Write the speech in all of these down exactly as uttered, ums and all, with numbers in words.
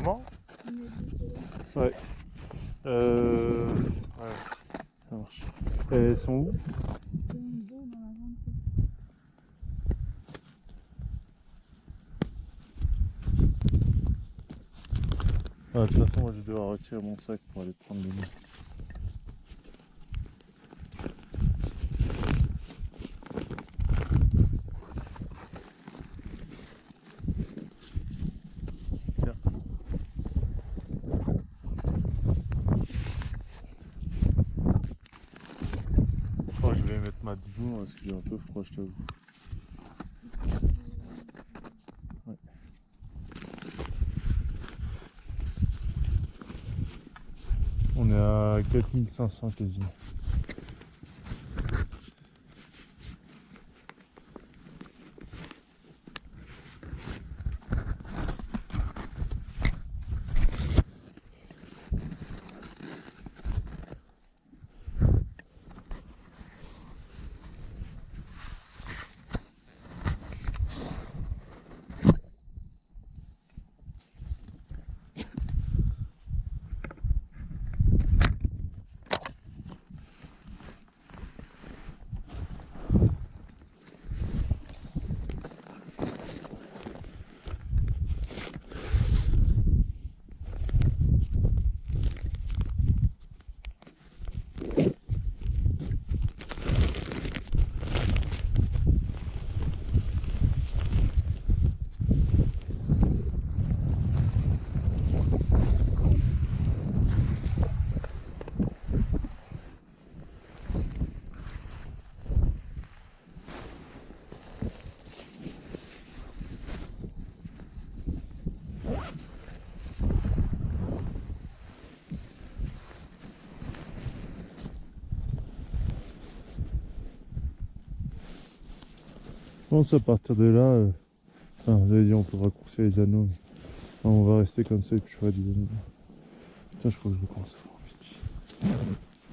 Comment? Ouais. Euh... Ouais. Ça marche. Et elles sont où? Ah, de toute façon, moi je vais devoir retirer mon sac pour aller prendre les mains. Tiens. Oh, je vais mettre ma doudoune parce qu'il est un peu froid, je t'avoue. Ouais. On est à quatre mille cinq cents quasiment. Je pense à partir de là, euh, enfin, j'avais dit on peut raccourcir les anneaux, mais enfin, on va rester comme ça et puis je ferai des anneaux. Putain, je crois que je commence à avoir envie.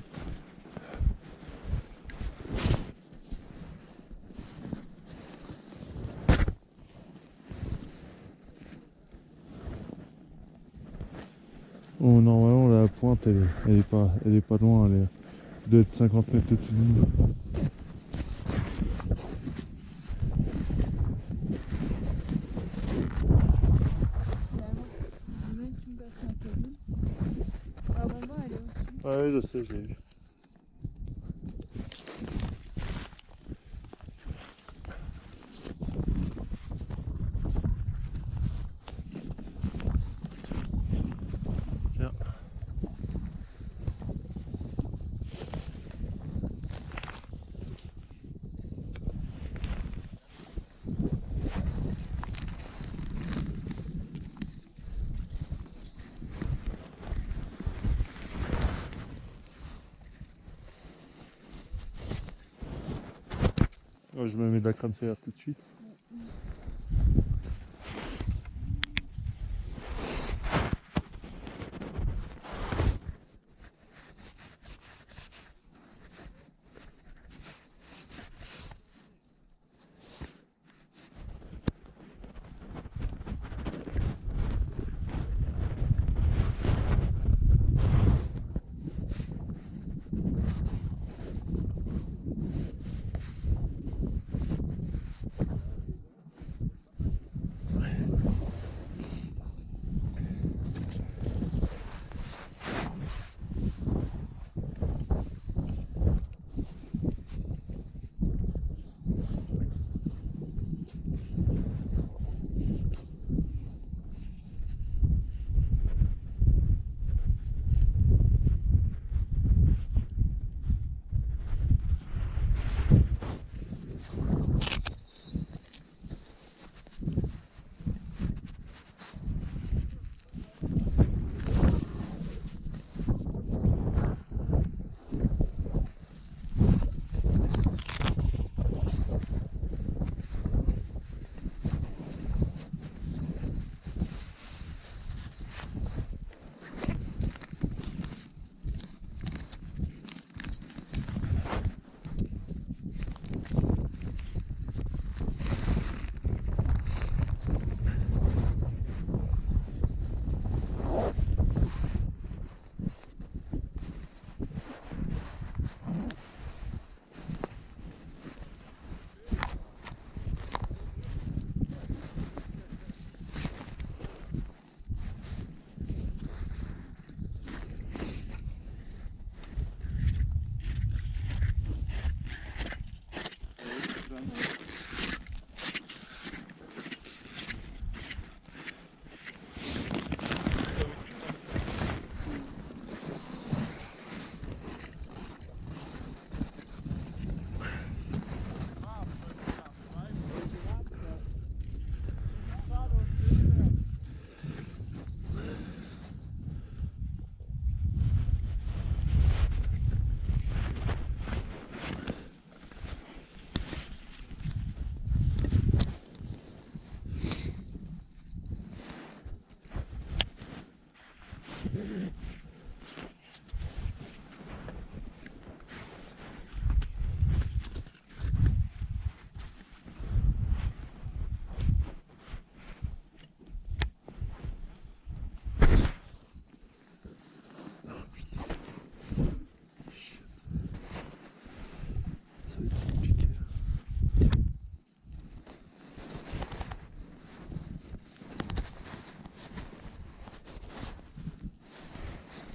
Bon, normalement la pointe elle, elle est pas elle est pas loin, elle, est, elle doit être cinquante mètres au-dessus de nous. Ouais, je sais, j'ai vu. Tiens. Oh, je me mets de la crème solaire tout de suite.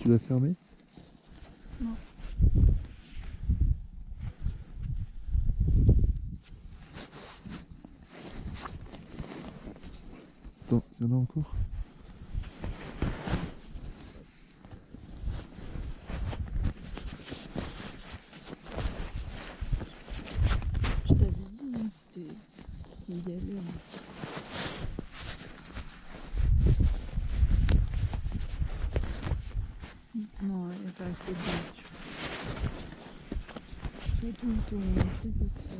Tu l'as fermé? Non. Attends, il y en a encore? Je t'avais dit, hein, c'était une galère. Non, il n'y a pas assez de temps. Fais tout le tour, fais tout le tour.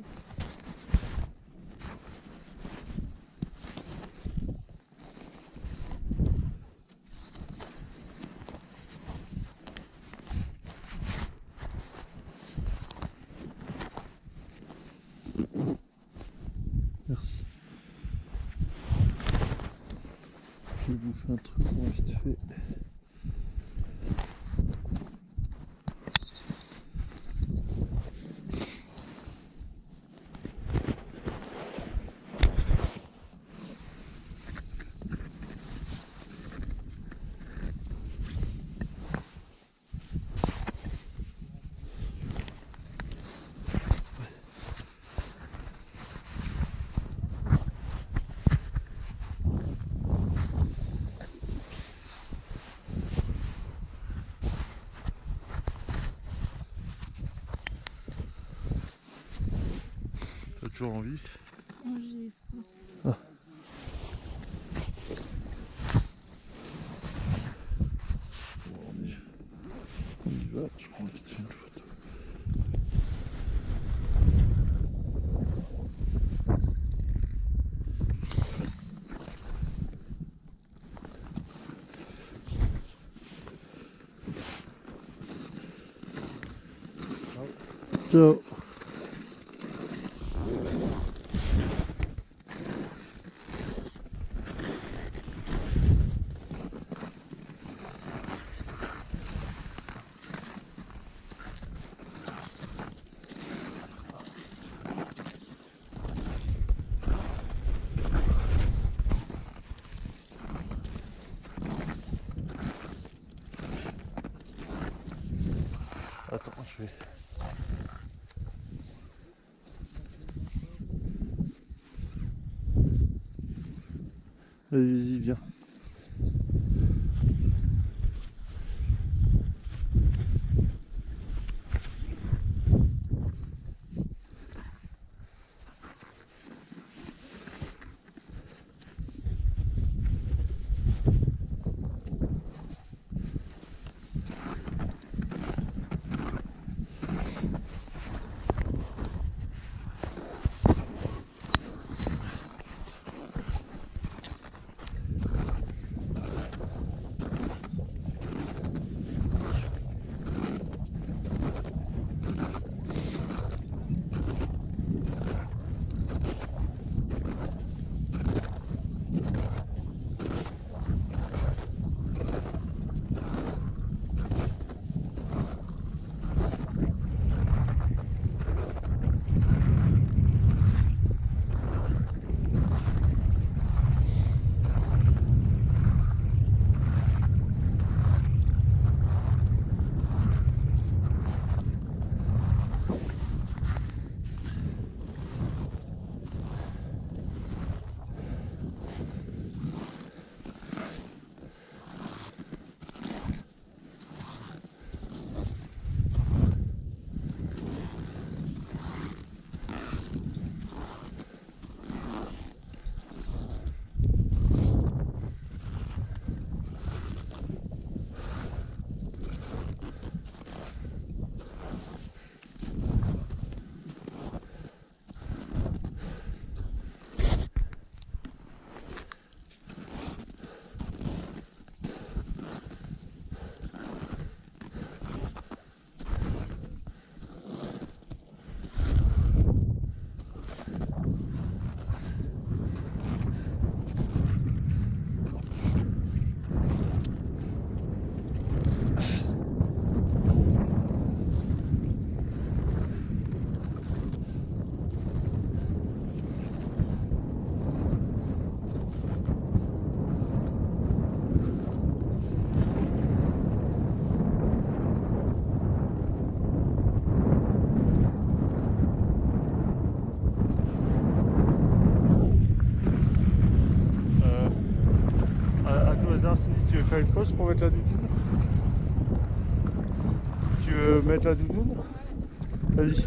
Merci. Je vais bouffer un truc bon, vite fait. T'as toujours envie? Moi j'ai faim. Ah. Bon, on y, on y va, je prends vite fait une photo. Ciao. Attends, je vais... Vas-y, viens. À, à tout hasard, Cindy, tu veux faire une pause pour mettre la doudoune? Tu veux mettre la doudoune? Vas-y.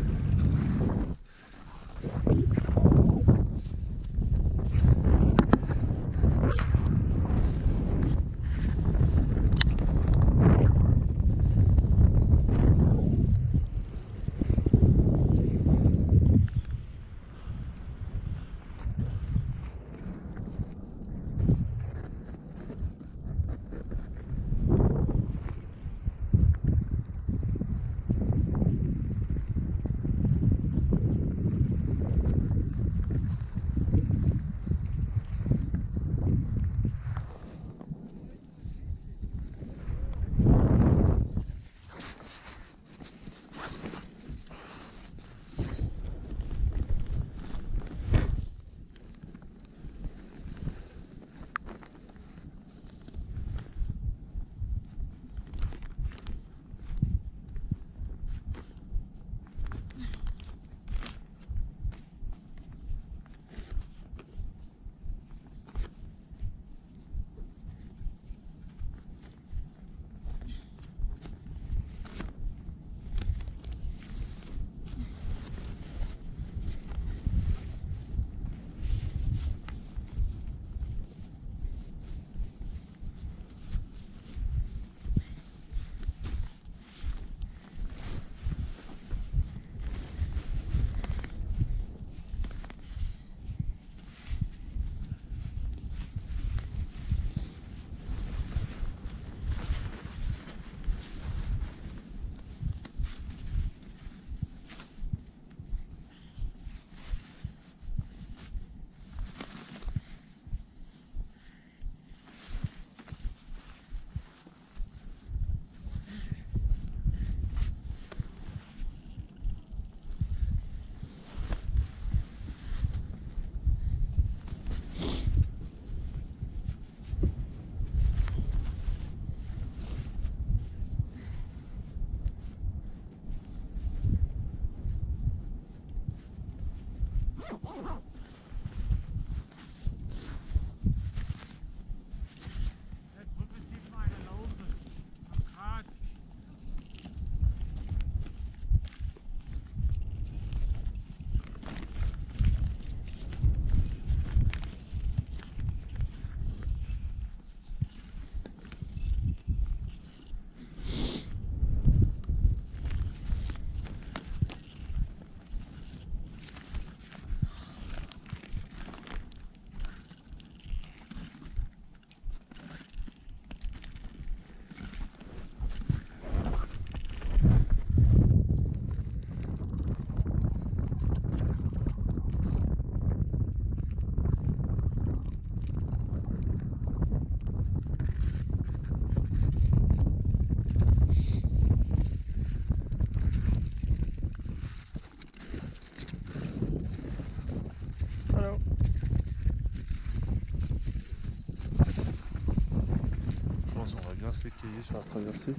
S'écailler sur la traversée.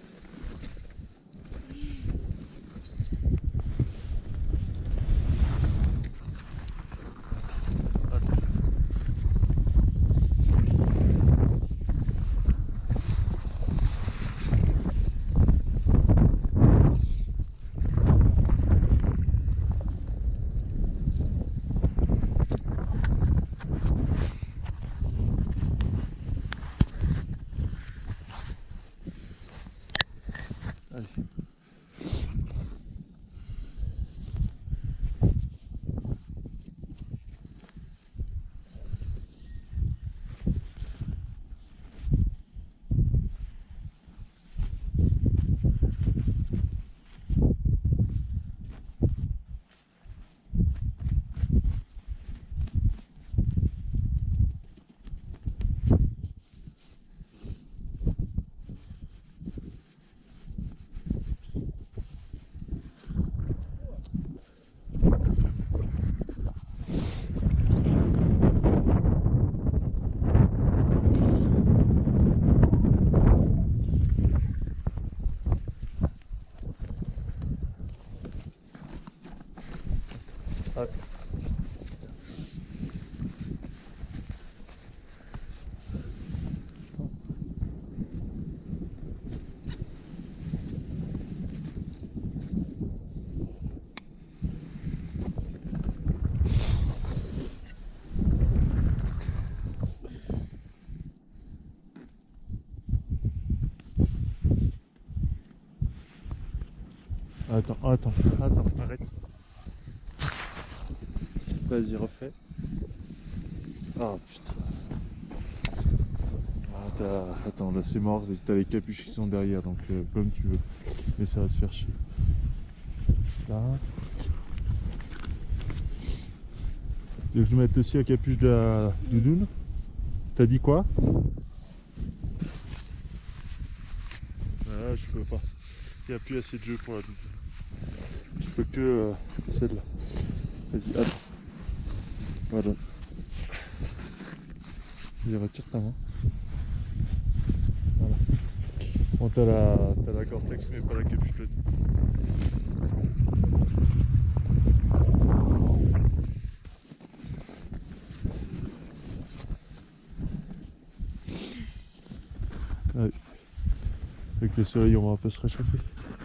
Attends, attends. Allez. Attends, attends, attends, arrête. Vas-y, refais. Ah putain. Ah, t'as- attends, là c'est mort, t'as les capuches qui sont derrière, donc euh, comme tu veux. Mais ça va te faire chier. Là. Tu veux que je mette aussi la capuche de la doudoune? T'as dit quoi? Ah, je peux pas. Il n'y a plus assez de jeu pour la doudoune. Je peux que euh, celle-là. Vas-y, attends. Voilà. Vas-y, retire ta main. Voilà. Bon, t'as la, t'as la Gore-Tex, mais pas la capuche de la doudoune. Ouais. Avec le soleil, on va un peu se réchauffer.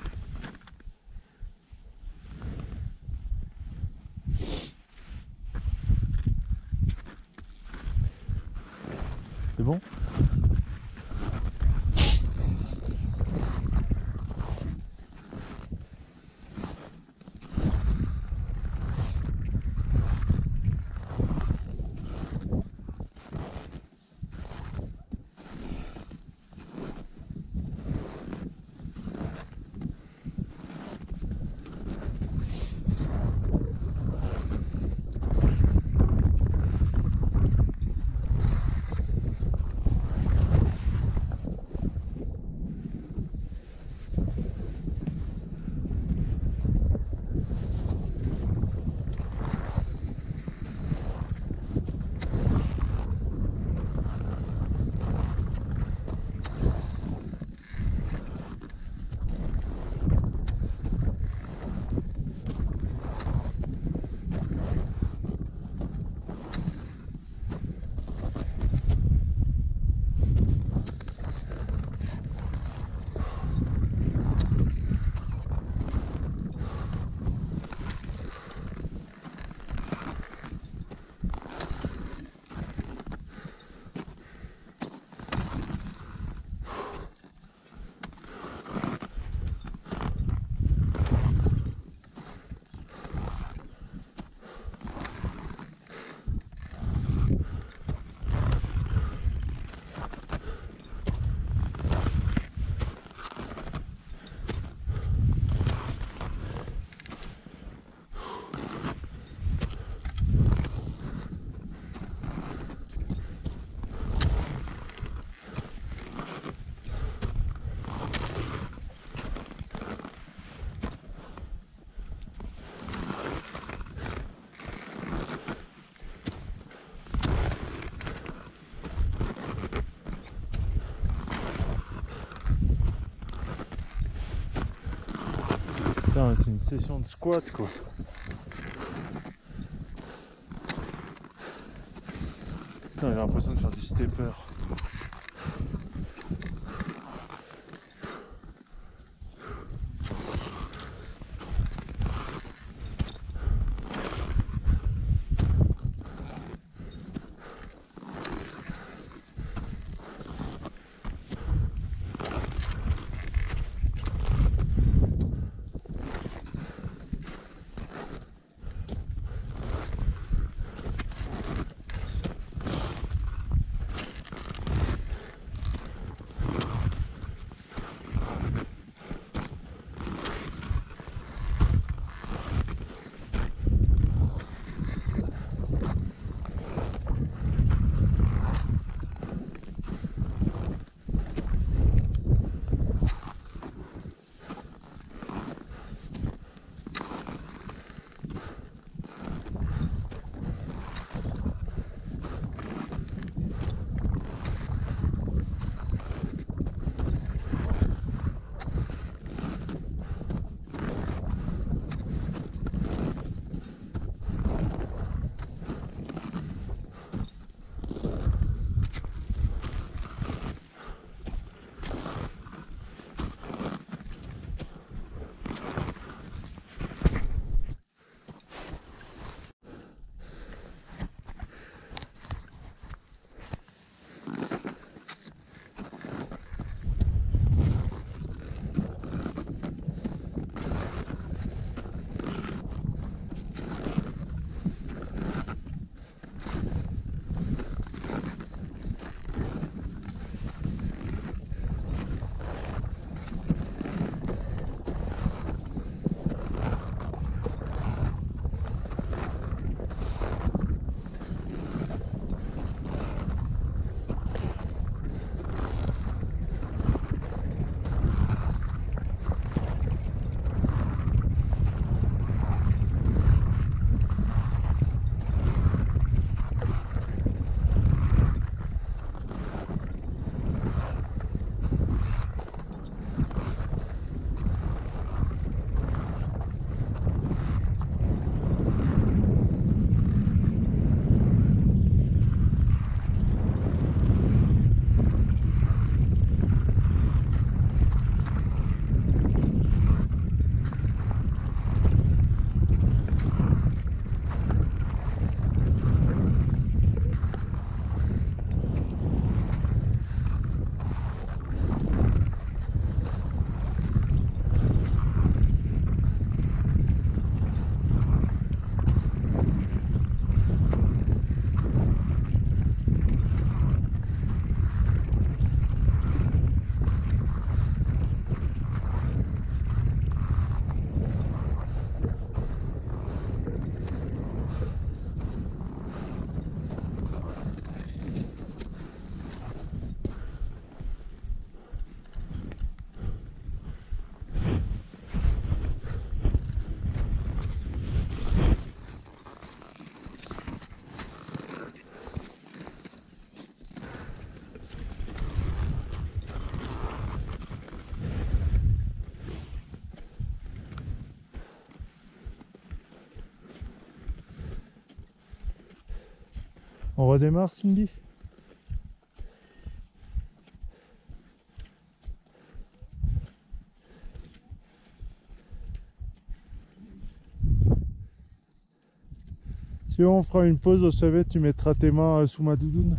C'est bon? Putain, c'est une session de squat quoi. Putain, j'ai l'impression de faire du stepper. On redémarre, Cindy? Si on fera une pause au sommet, tu mettras tes mains sous ma doudoune.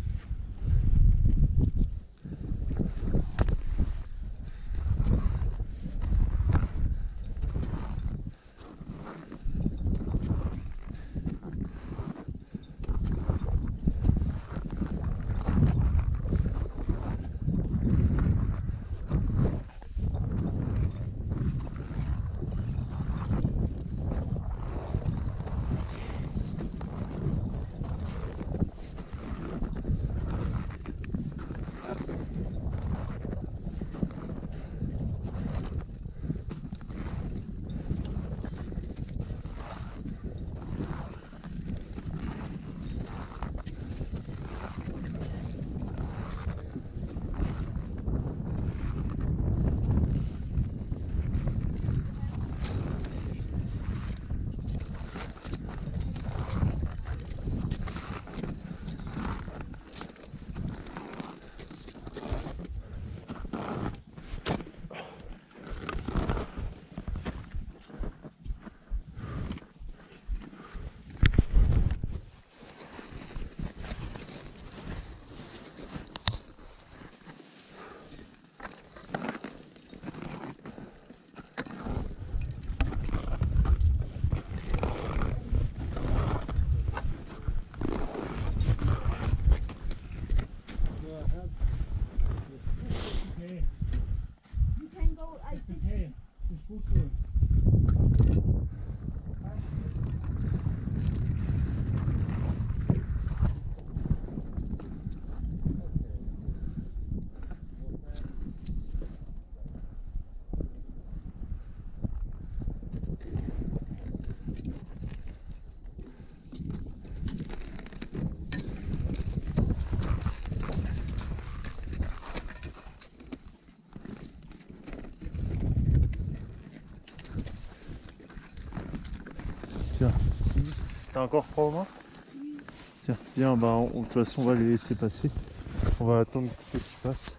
Tiens, t'as encore froid aux mains? Oui. Tiens, viens, bah, on- de toute façon on va les laisser passer. On va attendre qu'ils passent.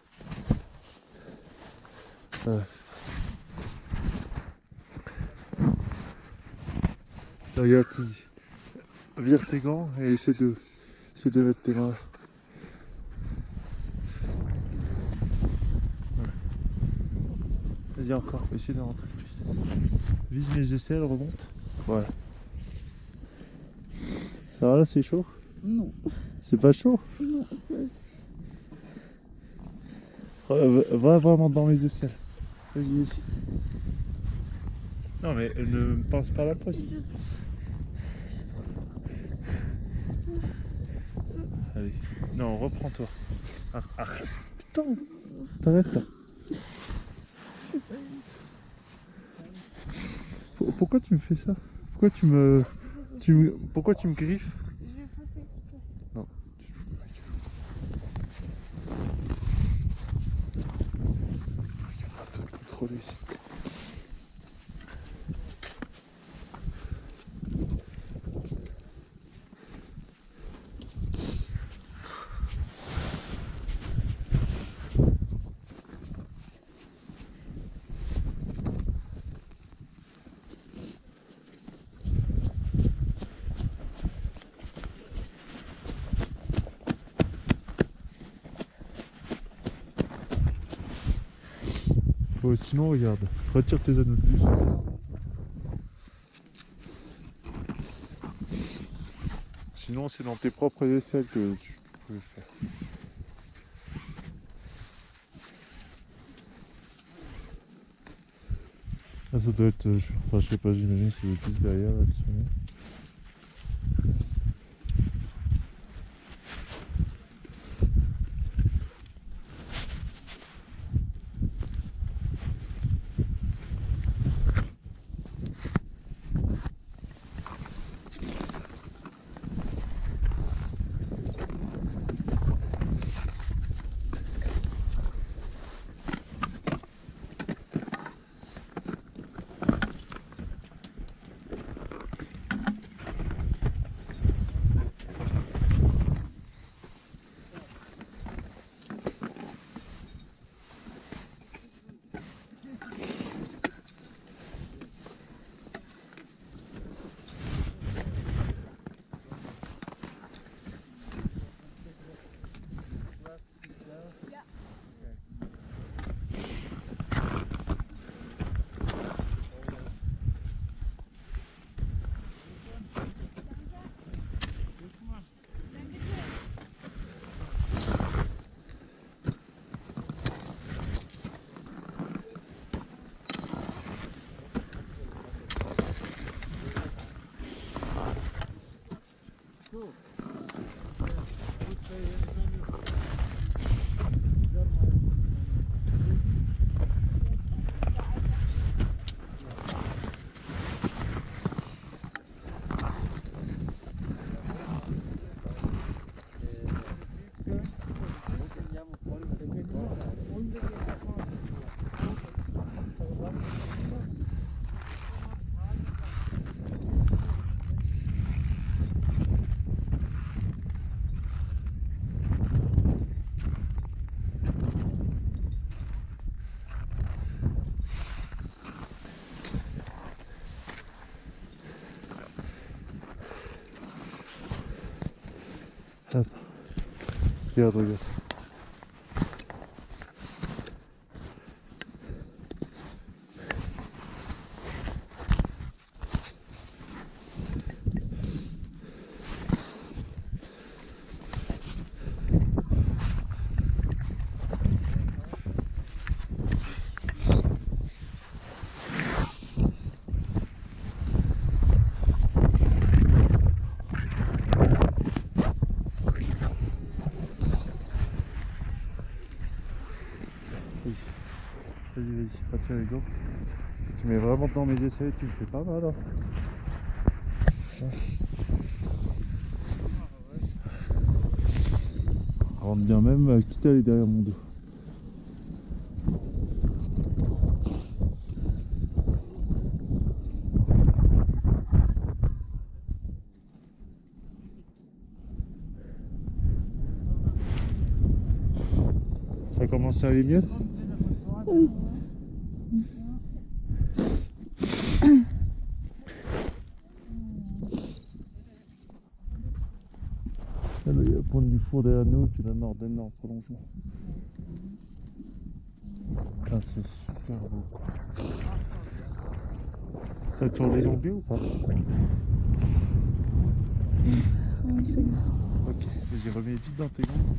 Euh. Regarde, Cindy. Vire tes gants et essaie de, essaie de mettre tes mains. Ouais. Vas-y encore, essaie de rentrer plus. Vise mes aisselles, remonte. Voilà. Ça va là, c'est chaud? Non. C'est pas chaud? Non. Va, va vraiment dans mes aisselles. Vas-y, vas-y. Non mais ne pense pas à la poste. Allez, non, reprends-toi. Ah, arrête. Putain, t'arrêtes là. Pourquoi tu me fais ça? Pourquoi tu me... Tu me... Pourquoi tu me griffes? Non. Tu te fous de ma gueule. Il n'y a pas de contrôle ici. Oh, sinon, regarde, retire tes anneaux de bus. Sinon, c'est dans tes propres aisselles que tu pouvais faire. Ah, ça doit être, euh, je... enfin je sais pas, j'imagine c'est le plus derrière là, le sommet. Attends. Regarde, regarde. Vas-y, vas-y, retire les gants. Tu mets vraiment dans mes essais, tu me fais pas mal. Hein. Rentre bien même, quitte à aller derrière mon dos. Ça commence à aller mieux? Oui. Là, il y a la pointe du four derrière nous et puis la Nordenne en prolongement. Putain, c'est super beau. T'as toujours les onglets ou pas? Ok, vas-y, remets vite dans tes gants.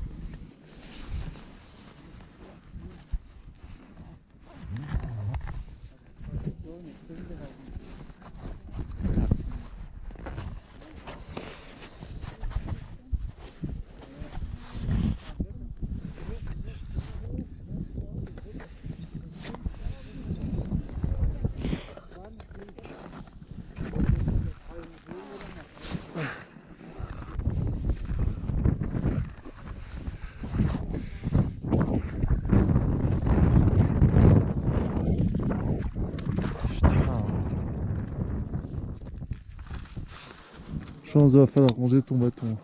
Chance, il va falloir ranger ton bâton.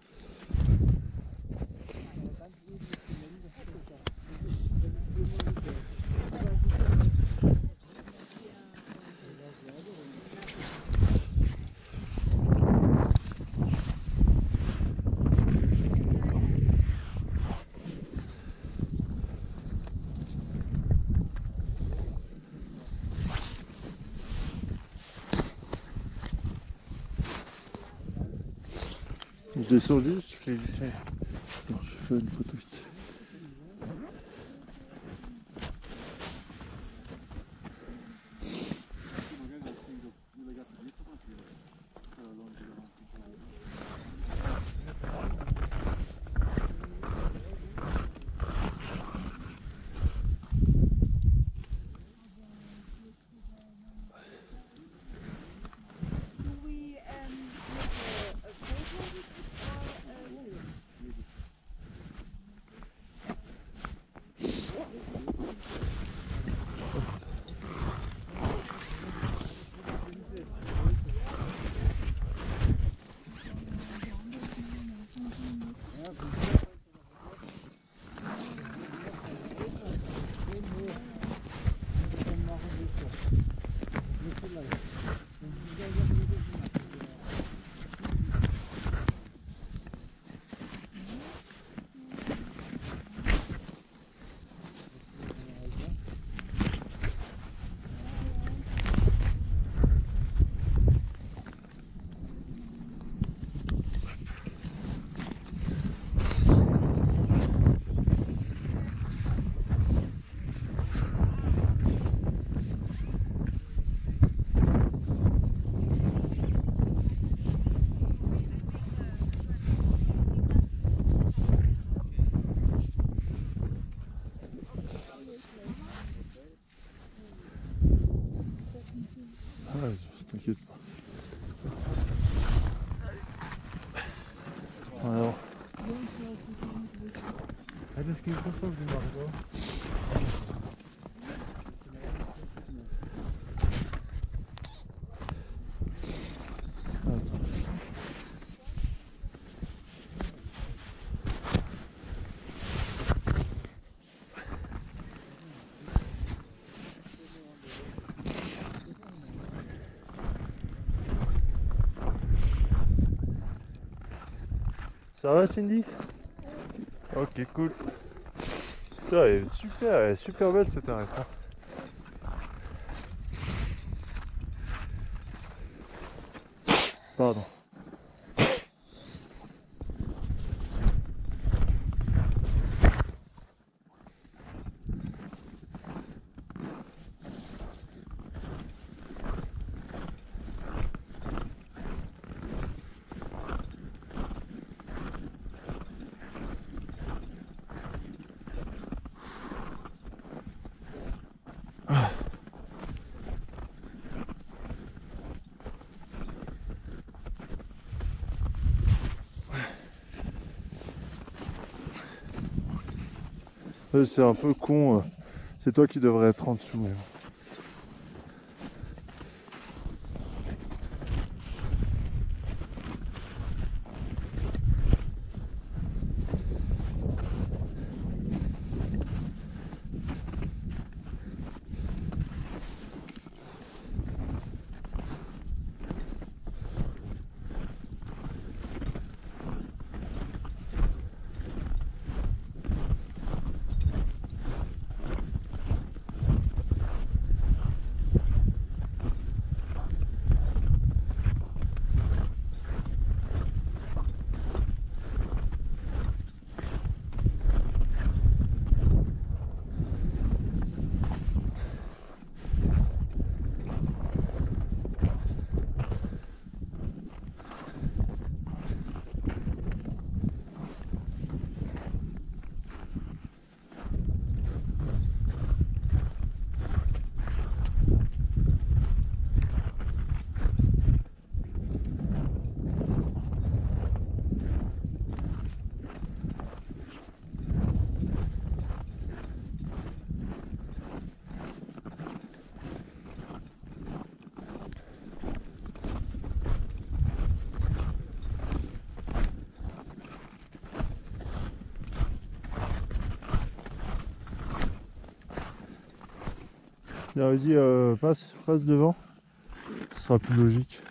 Je descends juste, je fais vite fait. Non, je fais une photo vite. T'inquiète pas. Alors. Est-ce qu'il faut ça vous marquez? Ça va Cindy? Ok, cool. Putain, elle est super, elle est super belle cette arête. Hein. Pardon. C'est un peu con, c'est toi qui devrais être en dessous. Mais... Vas-y, euh, passe, passe devant, ce sera plus logique.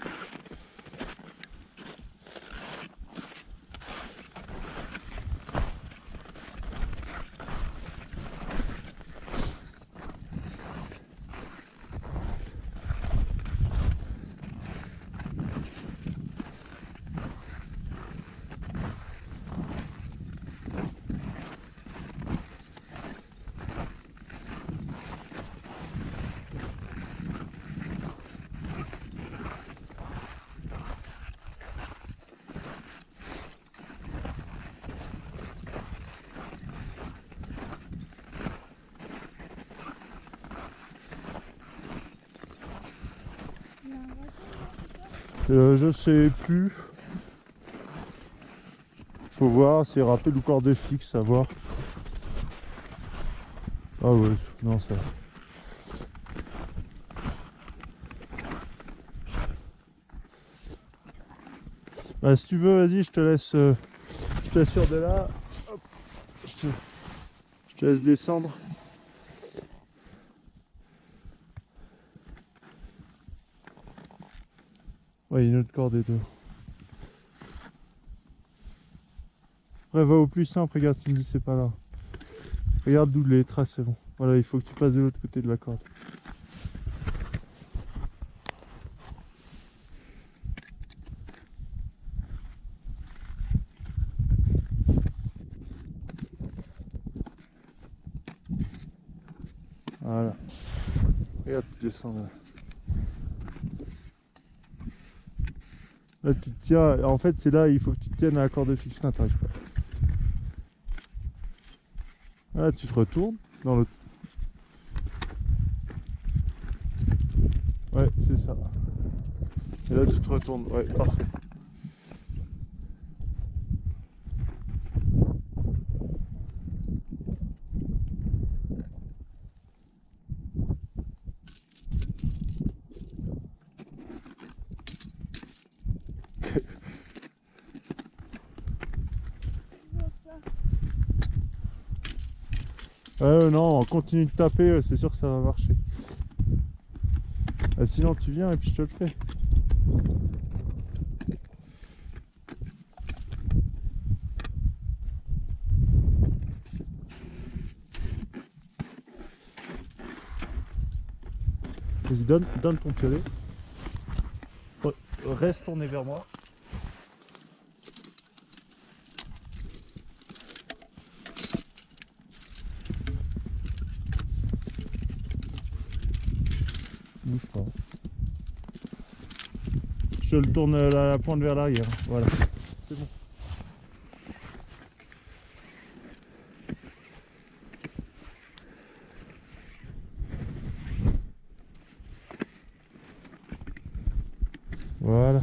Euh, je sais plus. Faut voir, c'est rappel ou corde fixe, à voir. Ah ouais, non ça. Bah si tu veux, vas-y, je te laisse. Euh, je t'assure de là. Hop, je, te, je te laisse descendre. Ouais, il y a une autre corde et deux. Après, va au plus simple, regarde, Cindy, c'est pas là. Regarde d'où les traces, c'est bon. Voilà, il faut que tu passes de l'autre côté de la corde. Voilà. Regarde, tu descends là. Là, tu te tiens. En fait, c'est là, il faut que tu te tiennes à la corde fixe. Non, t'arrives pas. Là, tu te retournes dans l'autre. Ouais, c'est ça. Et là, tu te retournes. Ouais, parfait. Euh, non, on continue de taper, c'est sûr que ça va marcher. Ah, sinon, tu viens et puis je te le fais. Vas-y, donne, donne ton piolet. Oh, reste tourné vers moi. Bouge pas. Je te le tourne la, la pointe vers l'arrière. Voilà. C'est bon. Voilà.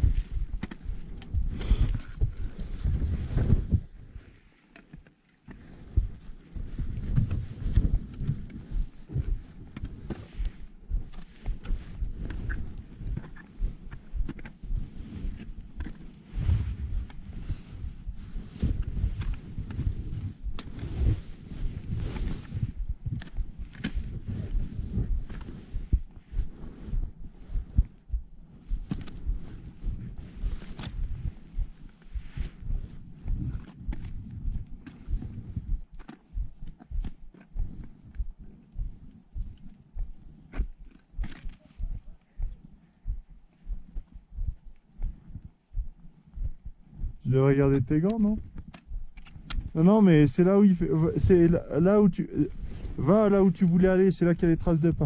Tu devrais regarder tes gants, non? Non, non, mais c'est là où il fait. C'est là où tu. Va là où tu voulais aller, c'est là qu'il y a les traces de pas.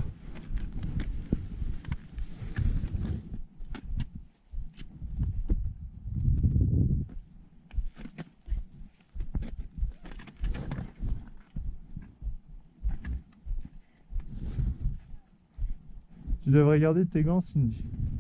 Tu devrais garder tes gants, Cindy.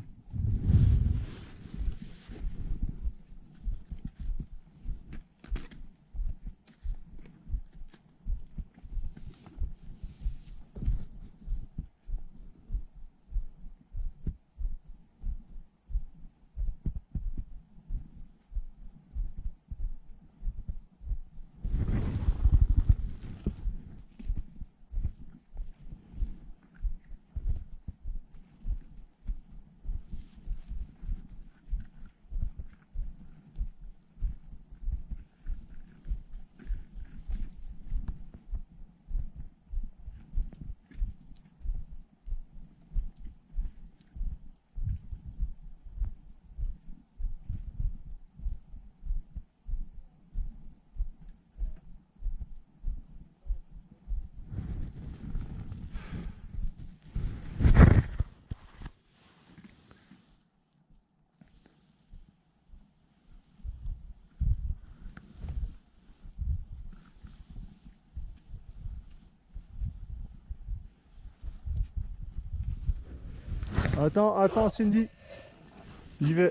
Attends, attends, Cindy. J'y vais.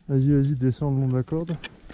Vas-y, vas-y, descends le long de la corde.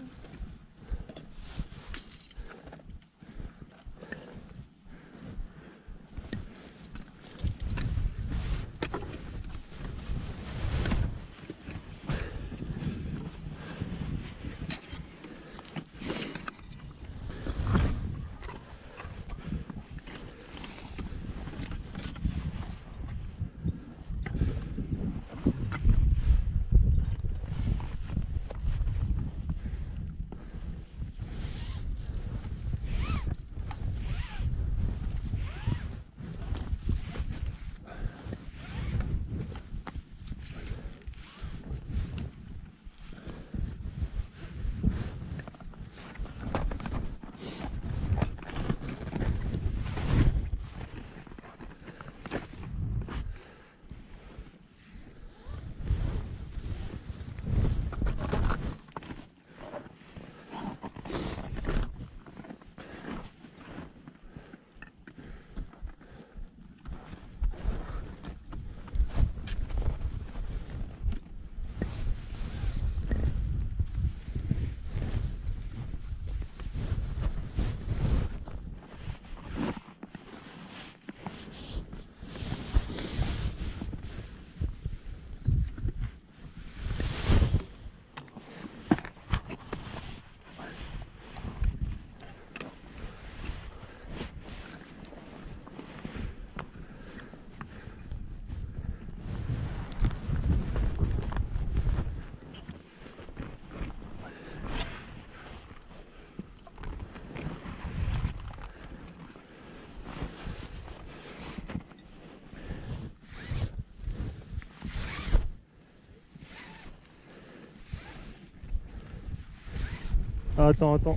Ah, attends, attends.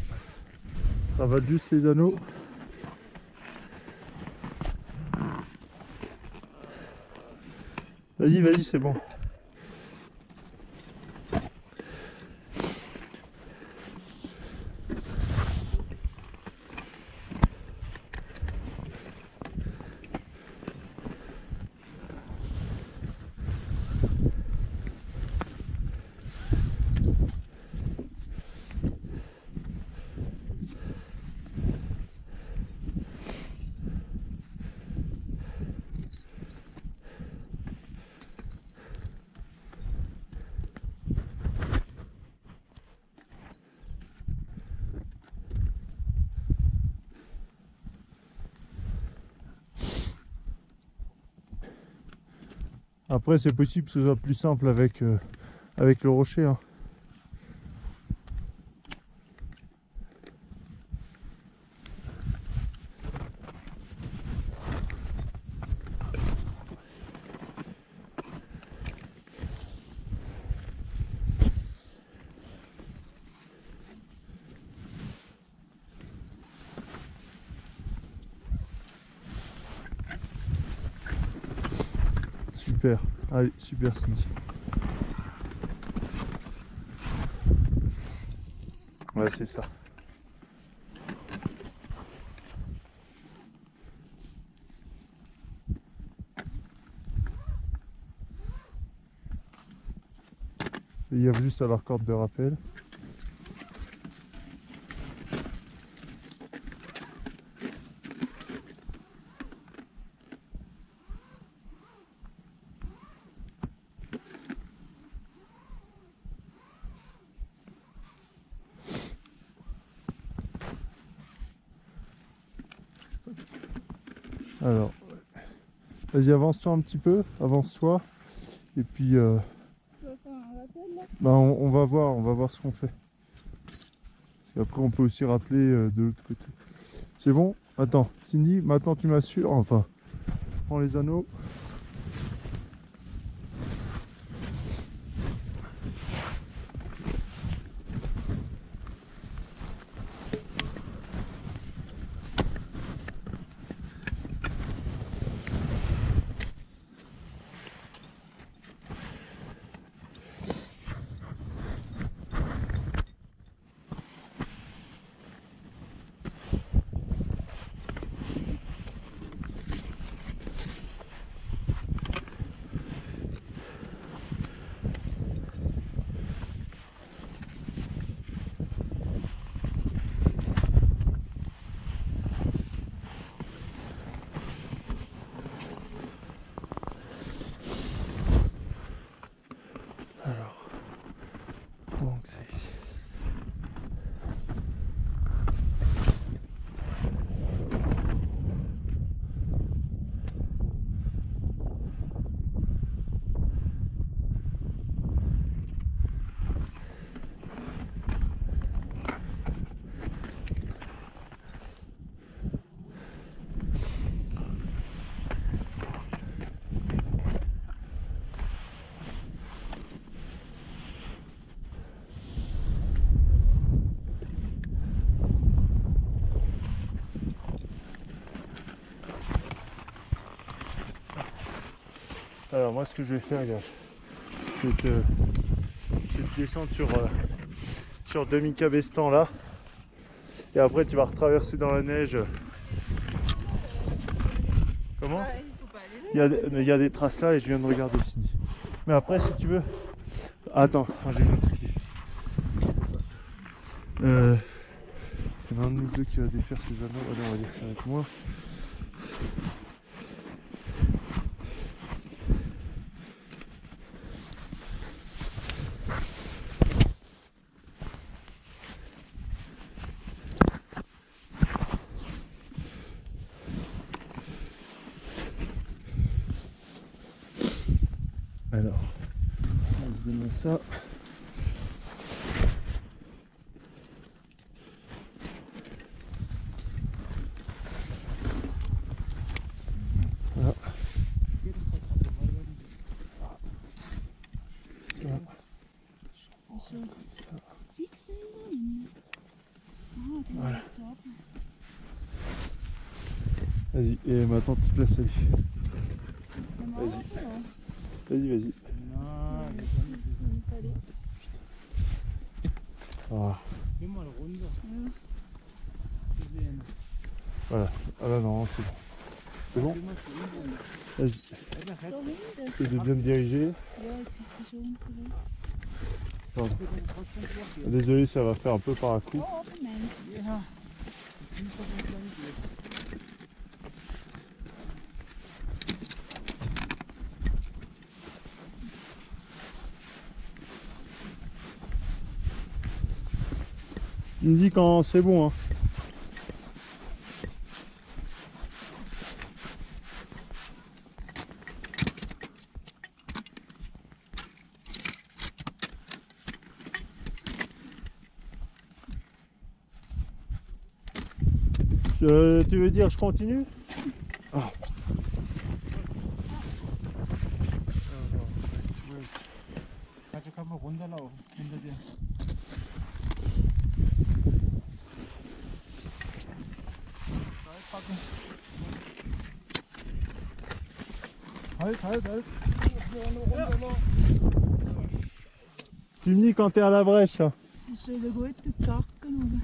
Ça va juste les anneaux. Vas-y, vas-y, c'est bon. Après, c'est possible que ce soit plus simple avec, euh, avec le rocher. Hein. Super. Allez, super Cindy. Ouais, c'est ça. Il y a juste à leur corde de rappel. Alors, vas-y, avance-toi un petit peu, avance-toi, et puis euh, Tu vas faire un rappel là? bah, on, on va voir, on va voir ce qu'on fait. Parce qu'après, on peut aussi rappeler euh, de l'autre côté. C'est bon? Attends, Cindy, maintenant tu m'assures, enfin, prends les anneaux. Alors, donc c'est ici. Alors moi ce que je vais faire, gars, c'est que je vais te descendre sur, euh, sur demi-cabestan là. Et après tu vas retraverser dans la neige. Comment? Ouais, il faut pas aller là. Il y a des, il y a des traces là et je viens de regarder Cindy. Mais après si tu veux... Attends, j'ai une autre idée. Euh, il y en a un de nous deux qui va défaire ses anneaux. Allez, on va dire que ça va être moi. Alors, on se démet ça. Voilà. Ça. Voilà. Vas-y, et maintenant tu te laisses aller. Vas-y. Vas-y, vas-y. Ah. Fais-moi le runter. Ja. Zu sehen. Voilà. Ah là non, c'est bon. C'est bon? Vas-y. Essaye de bien te diriger. Ja, jetzt ist sie schon unterwegs. Pardon. Désolé, ça va faire un peu par à coup. Oh, aber nein. Ja, das ist doch ein kleines Glück. Tu me dis quand c'est bon, hein. Je, tu veux dire je continue? Oh putain. Kannst du kann mal runterlaufen hinter dir. Seilpacken. Halt, halt, halt. Tu me dis quand t'es à la brèche. Hein. Das soll eine gute Zacken haben.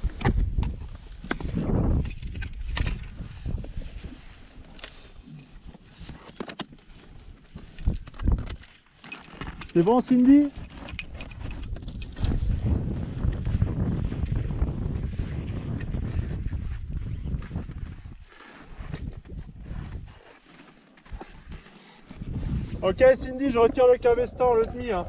C'est bon Cindy? Ok Cindy, je retire le cabestan, le demi. Hein.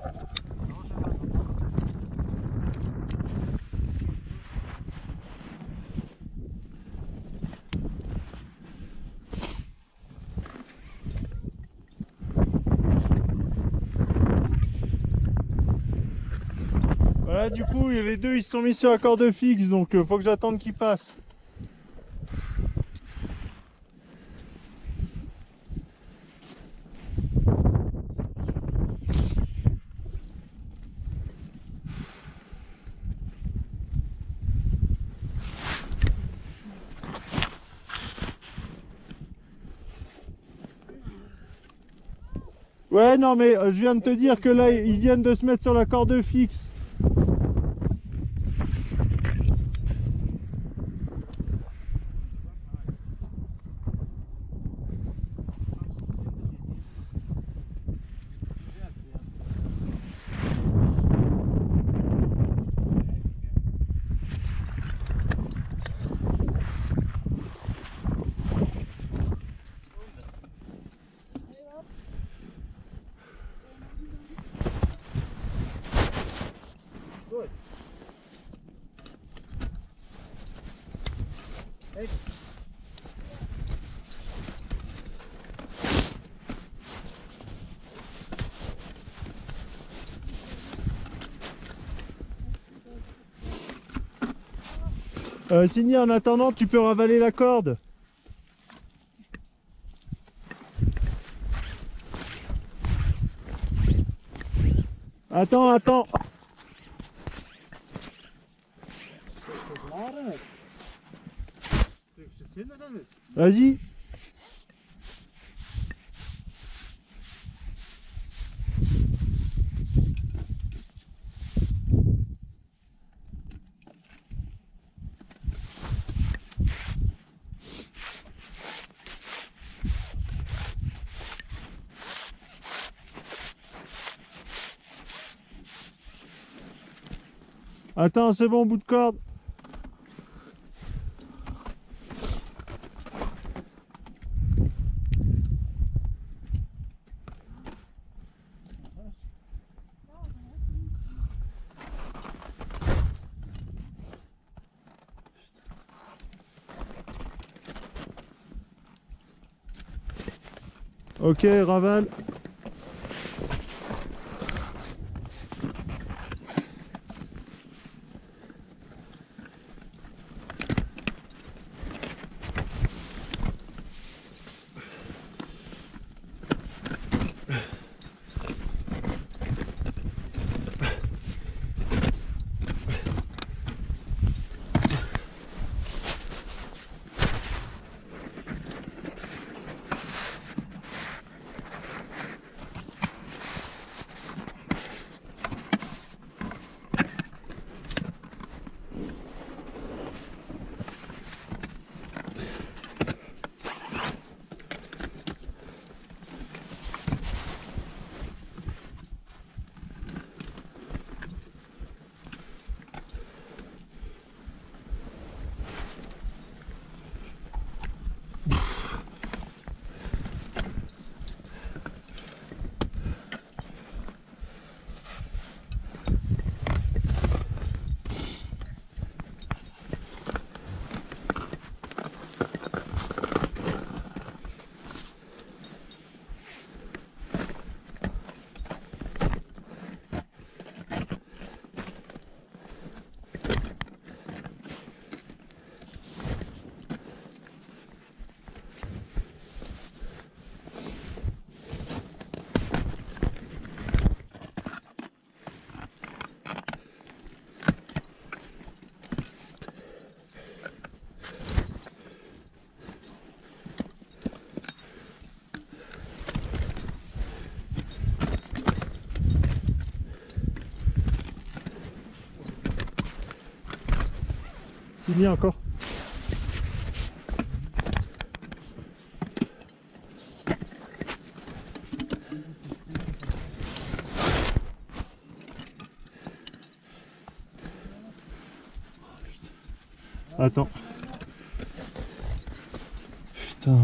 Voilà, du coup les deux ils se sont mis sur la corde fixe, donc euh, faut que j'attende qu'ils passent. Ouais non mais euh, je viens de te dire que là ils viennent de se mettre sur la corde fixe. Alex. Euh, Signy, en attendant, tu peux ravaler la corde. Attends, attends. Vas-y. Attends, c'est bon, bout de corde. Ok, ravale. Signy encore. Attends. Putain.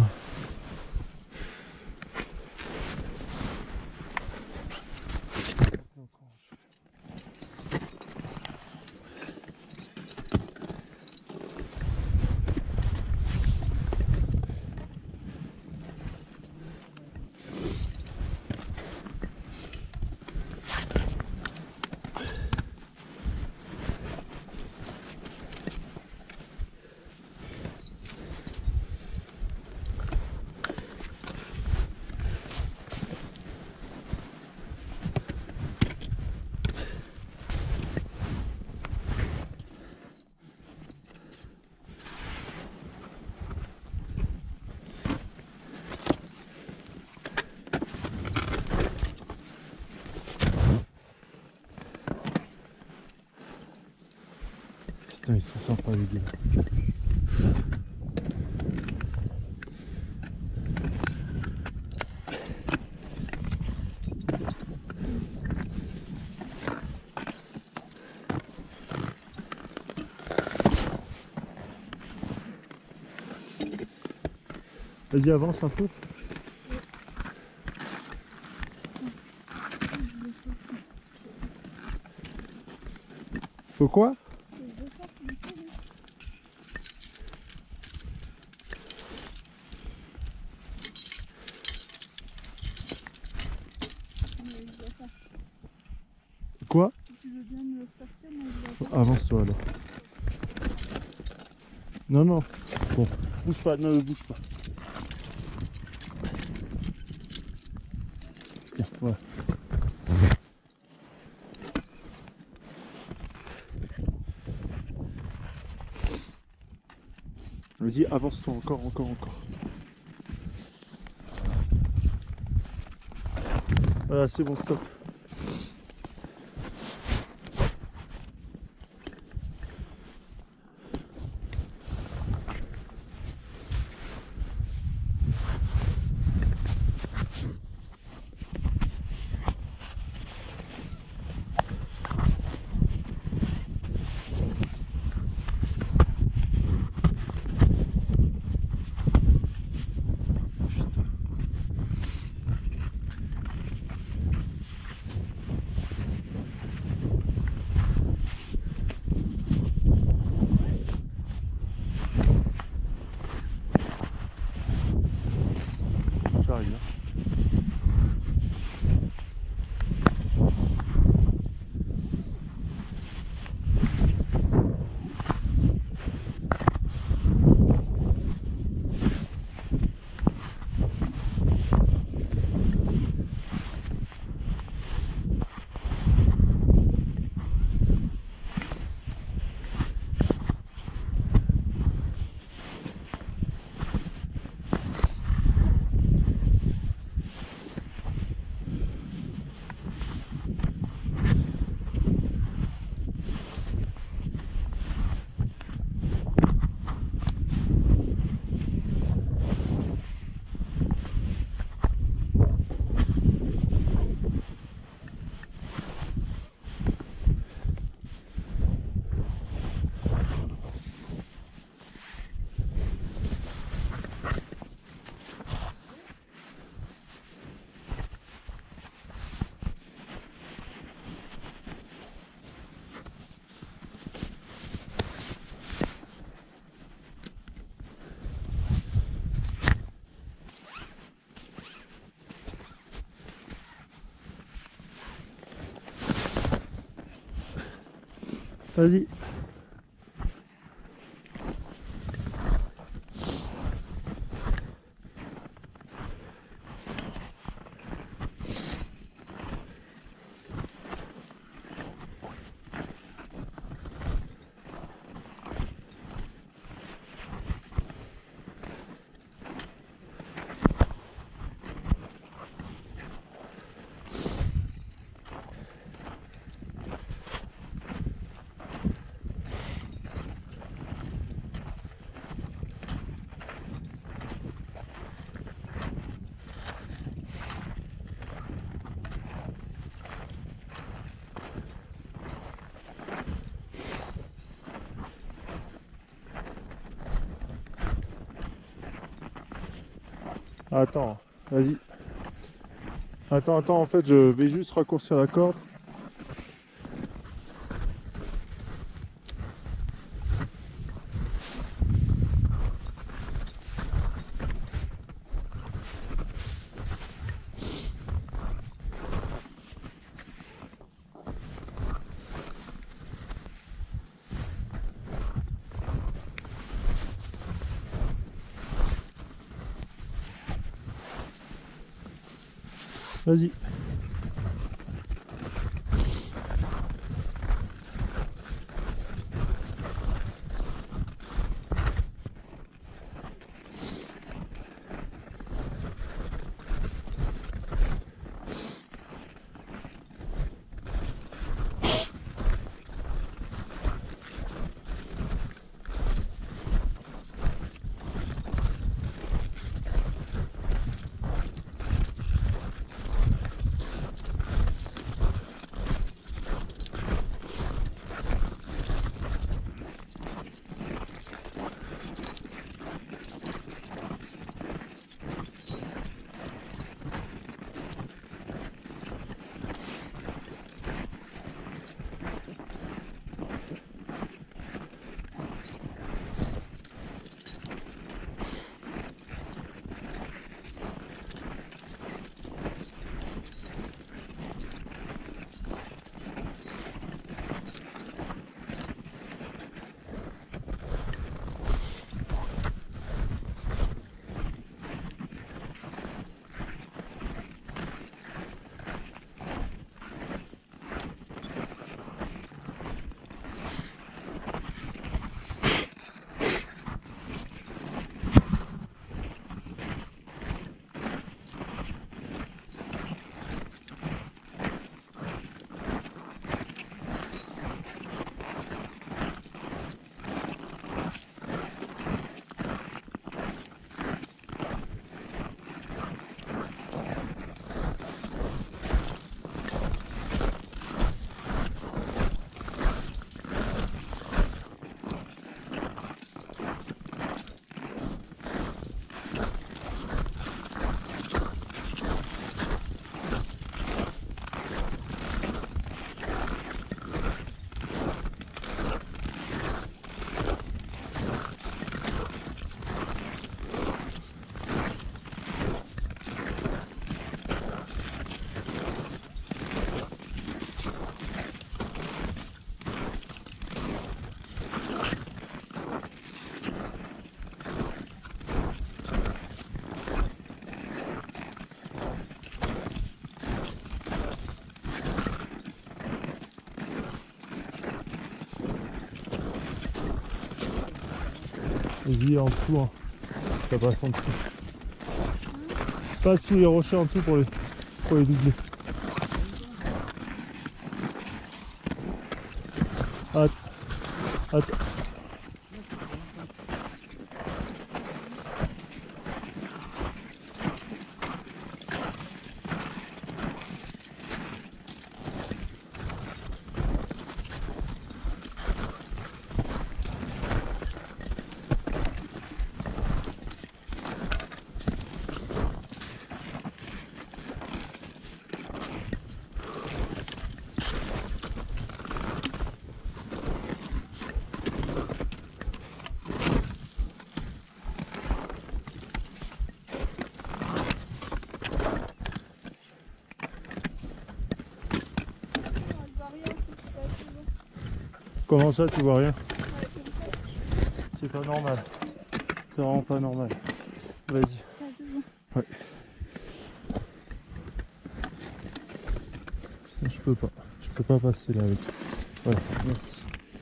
Putain, ils sont sympas les gars. Vas-y, avance un peu. Faut quoi? Quoi? Si tu veux bien me le sortir, moi je vais attendre. Avance-toi alors. Non, non. Bon, bouge pas, ne bouge pas. Tiens, voilà. Vas-y, avance-toi encore, encore, encore. Voilà, c'est bon, stop. J'arrive. Vas-y. Attends, vas-y. Attends, attends, en fait, je vais juste raccourcir la corde. Vas-y. Vas-y, en dessous, hein. Ça passe en dessous. Passe sous les rochers en dessous pour les, pour les doubler. Attends. Attends. Comment ça, tu vois rien? C'est pas normal. C'est vraiment pas normal. Vas-y. Ouais. Putain, je peux pas. Je peux pas passer là avec. Voilà, merci.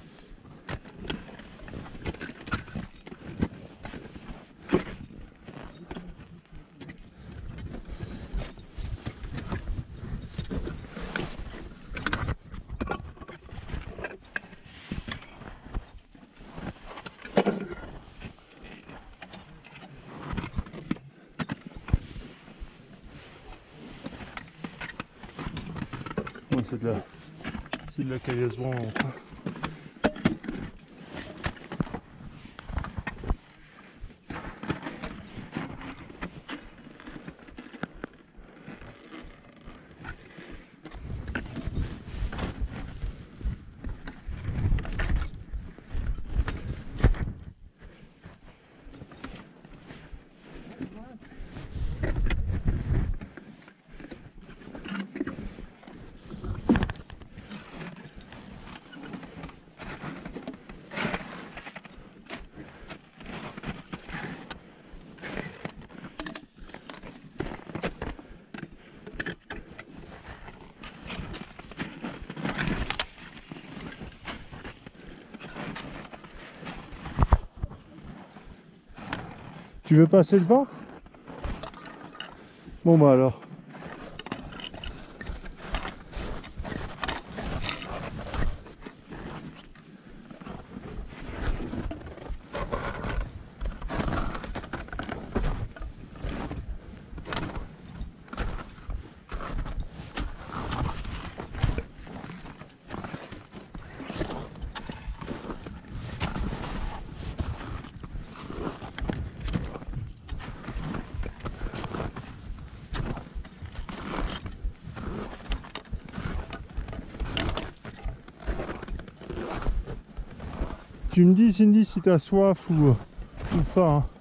Bon, c'est de la. C'est de la caillasse branlante. Tu veux passer devant? Bon bah alors. Tu me dis, Cindy, si t'as soif ou, ou faim. Hein.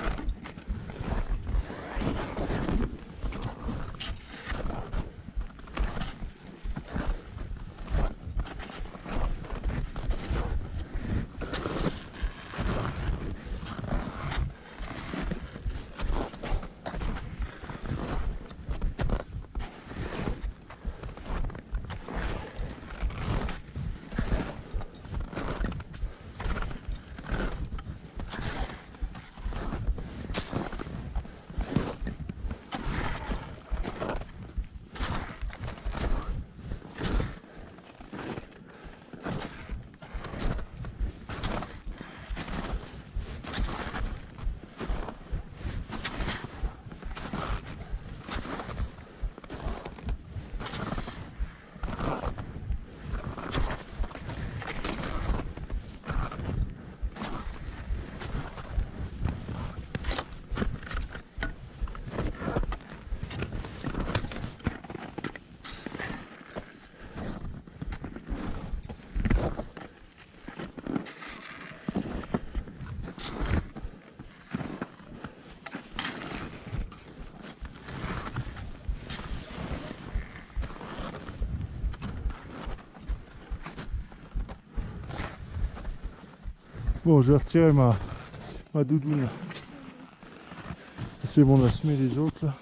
Bon, je vais retirer ma, ma doudoune. C'est bon d'assumer les autres là.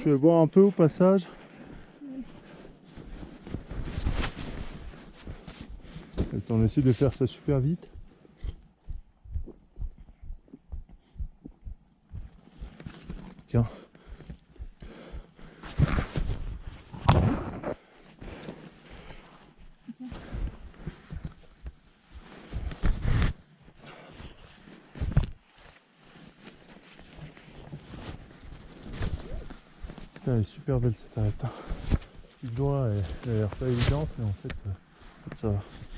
Je vais boire un peu au passage. Attends, on essaie de faire ça super vite. Tiens. Putain, elle est super belle cette arête. Le doigt, elle, elle a l'air pas évidente, mais en fait, euh, ça va.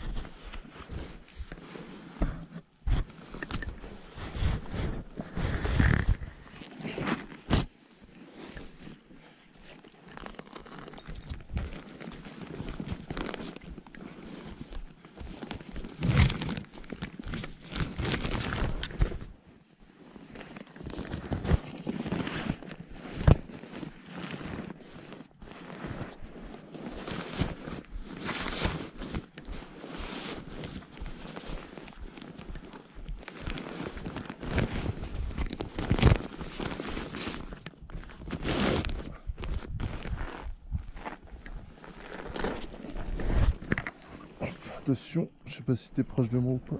Attention, je sais pas si t'es proche de moi ou pas.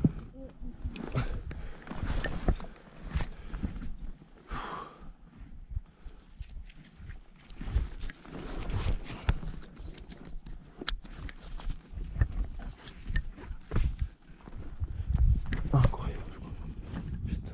Incroyable. Putain.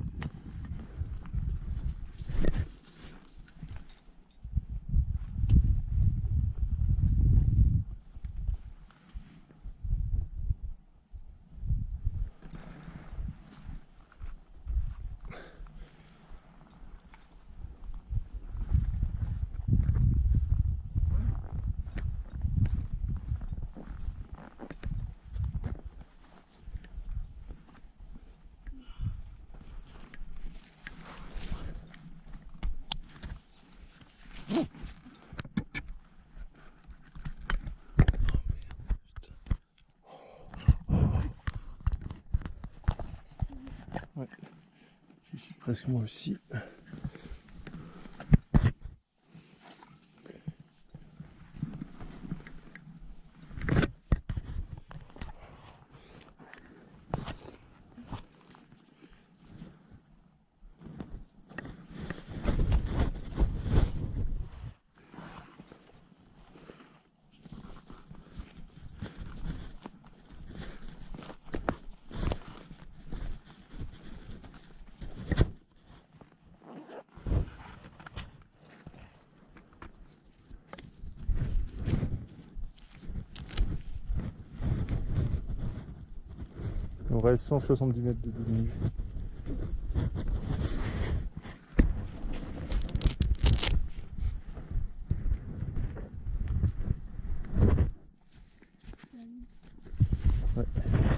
Ouais, je suis presque moi aussi. Il nous reste cent soixante-dix mètres de dénivelé. Ouais.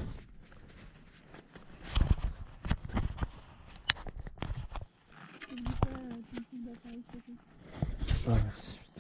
Ah merci, putain.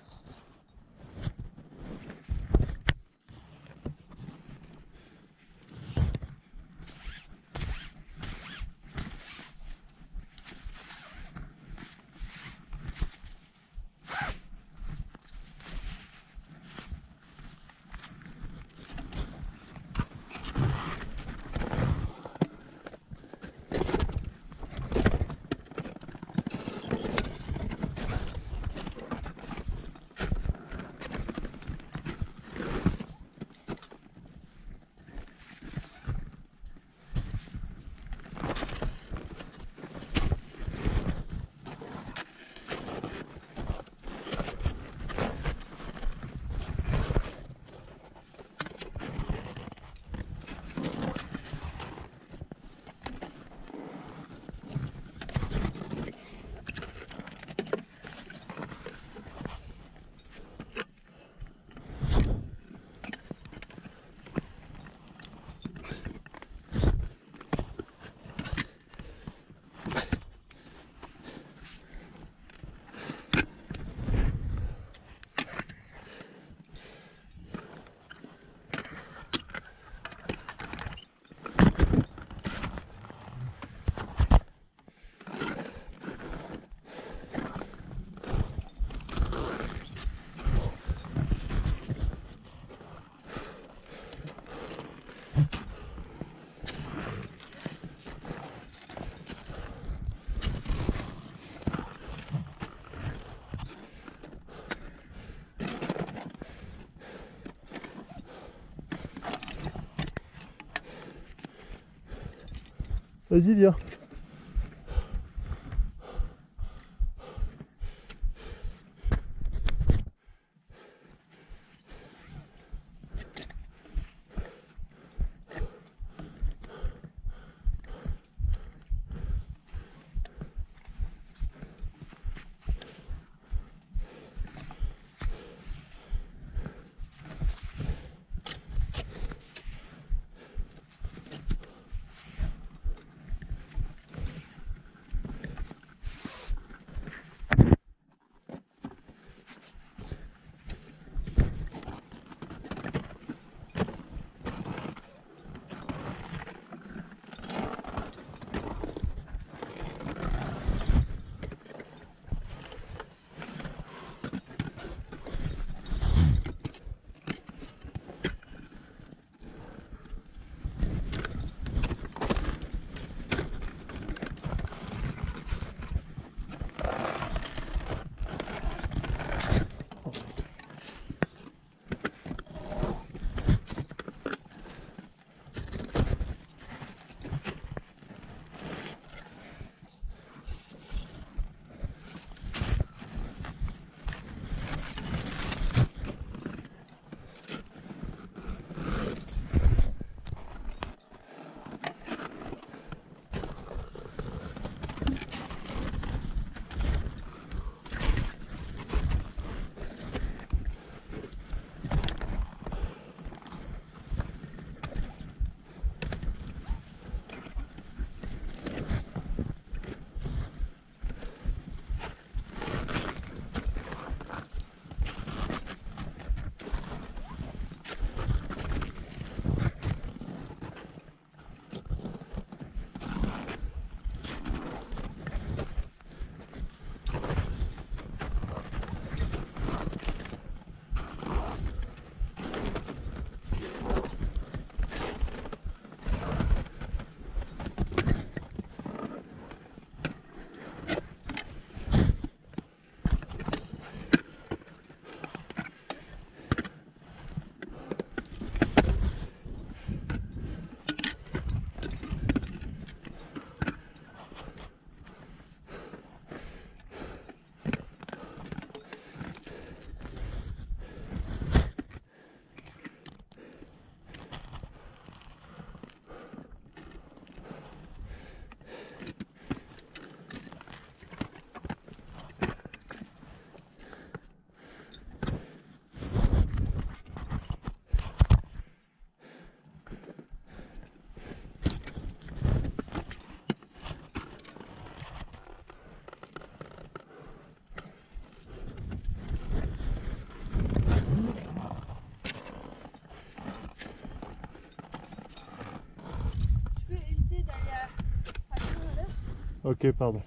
Vas-y, viens. Ok, pardon.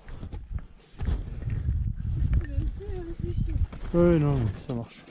Oui, non, ça marche.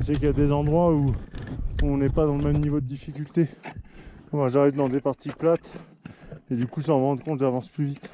c'est qu'il y a des endroits où on n'est pas dans le même niveau de difficulté. Moi j'arrive dans des parties plates et du coup sans me rendre compte j'avance plus vite.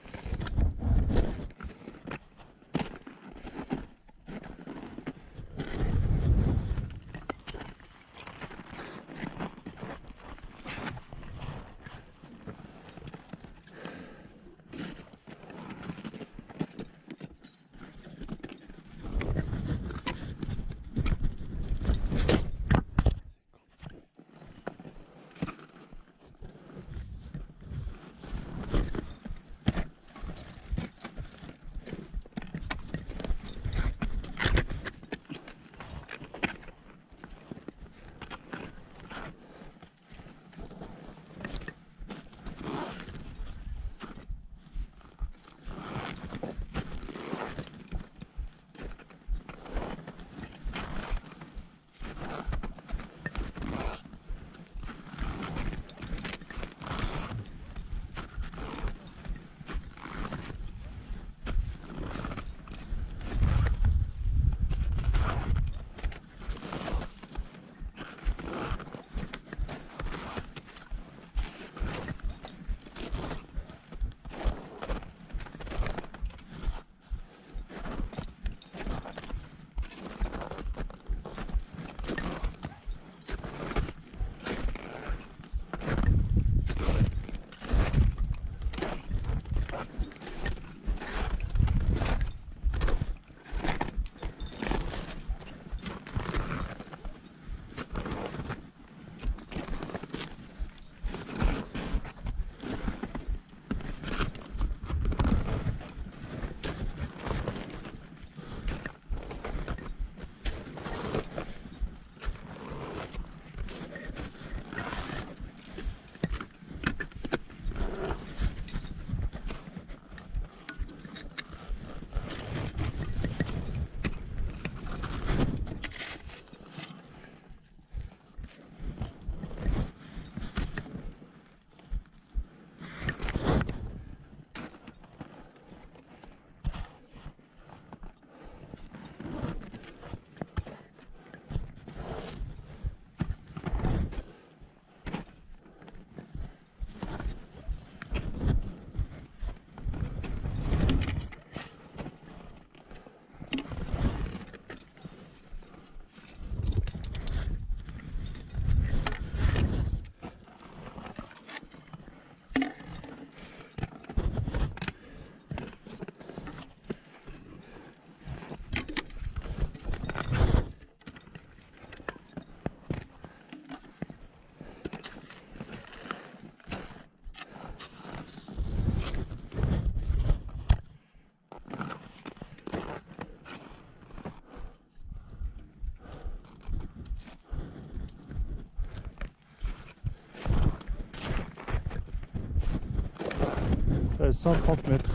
cent trente mètres.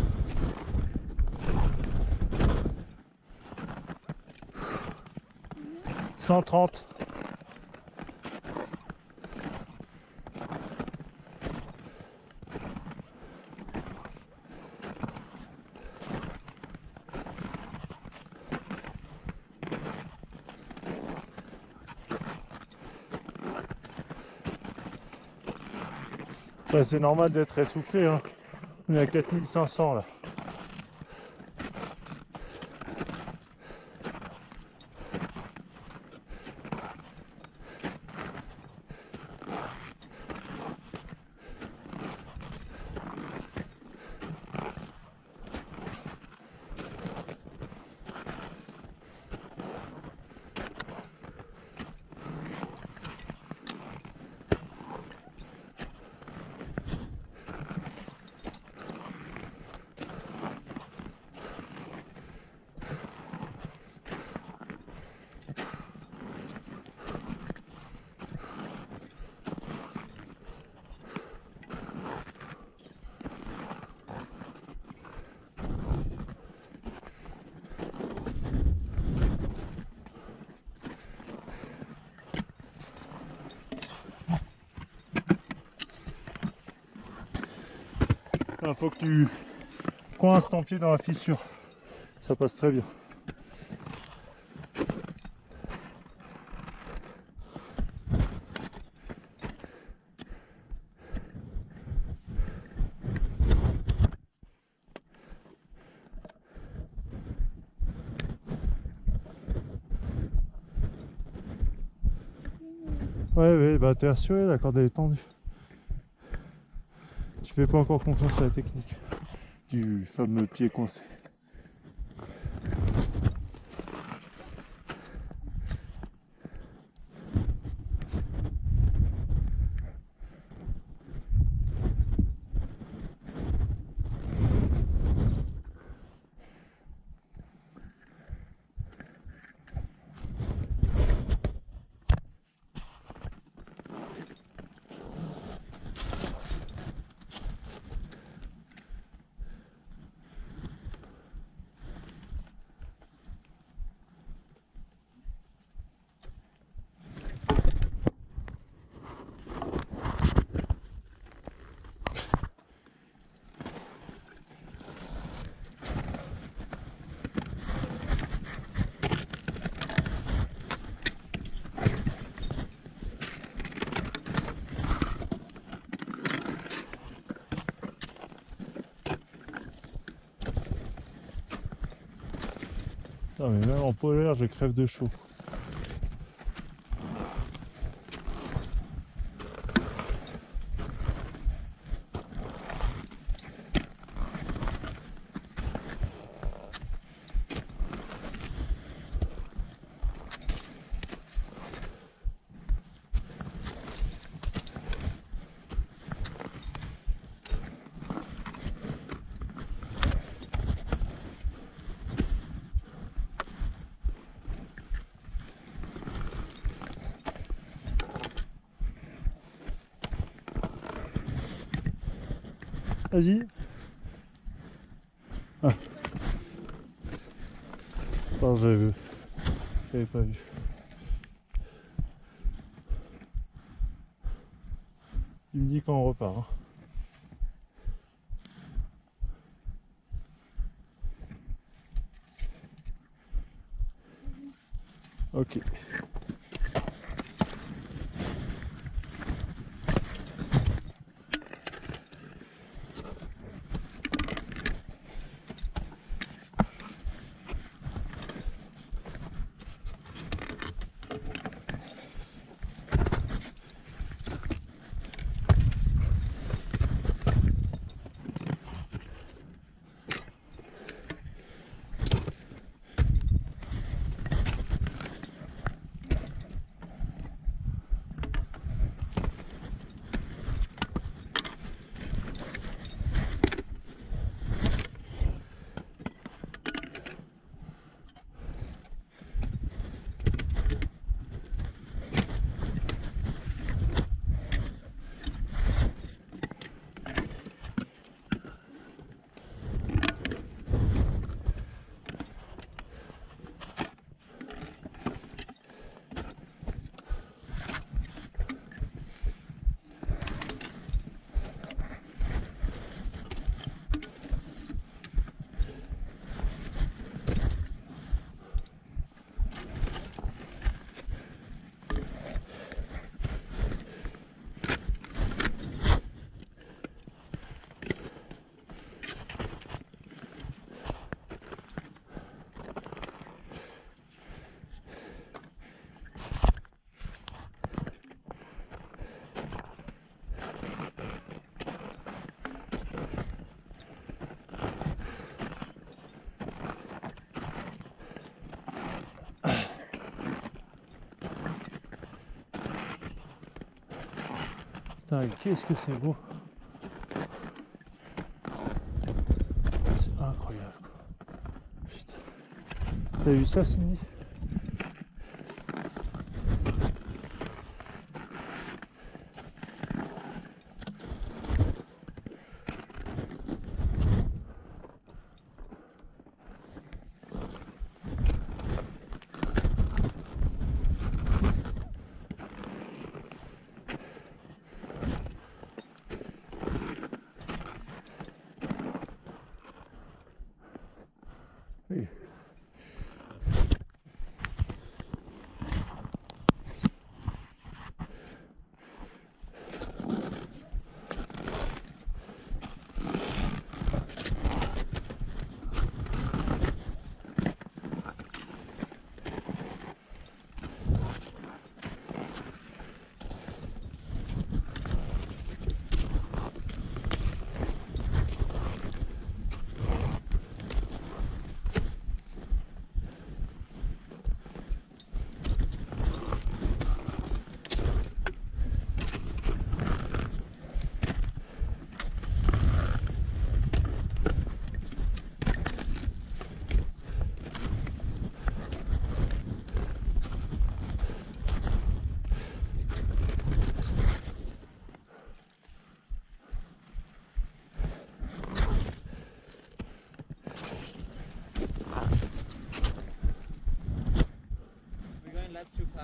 cent trente. Bah, c'est normal d'être essoufflé, hein. On est à quatre mille cinq cents là. Il faut que tu coinces ton pied dans la fissure. Ça passe très bien. Ouais, ouais, bah t'es assuré, la corde elle est tendue. Tu fais pas encore confiance à la technique du fameux pied coincé. Non mais même en polaire, je crève de chaud. Vas-y. Ah. Pardon, j'avais vu. J'avais pas vu. Il me dit quand on repart. Hein. Ok. Putain, qu'est-ce que c'est beau! C'est incroyable quoi. Putain. T'as vu ça, Cindy? Oui.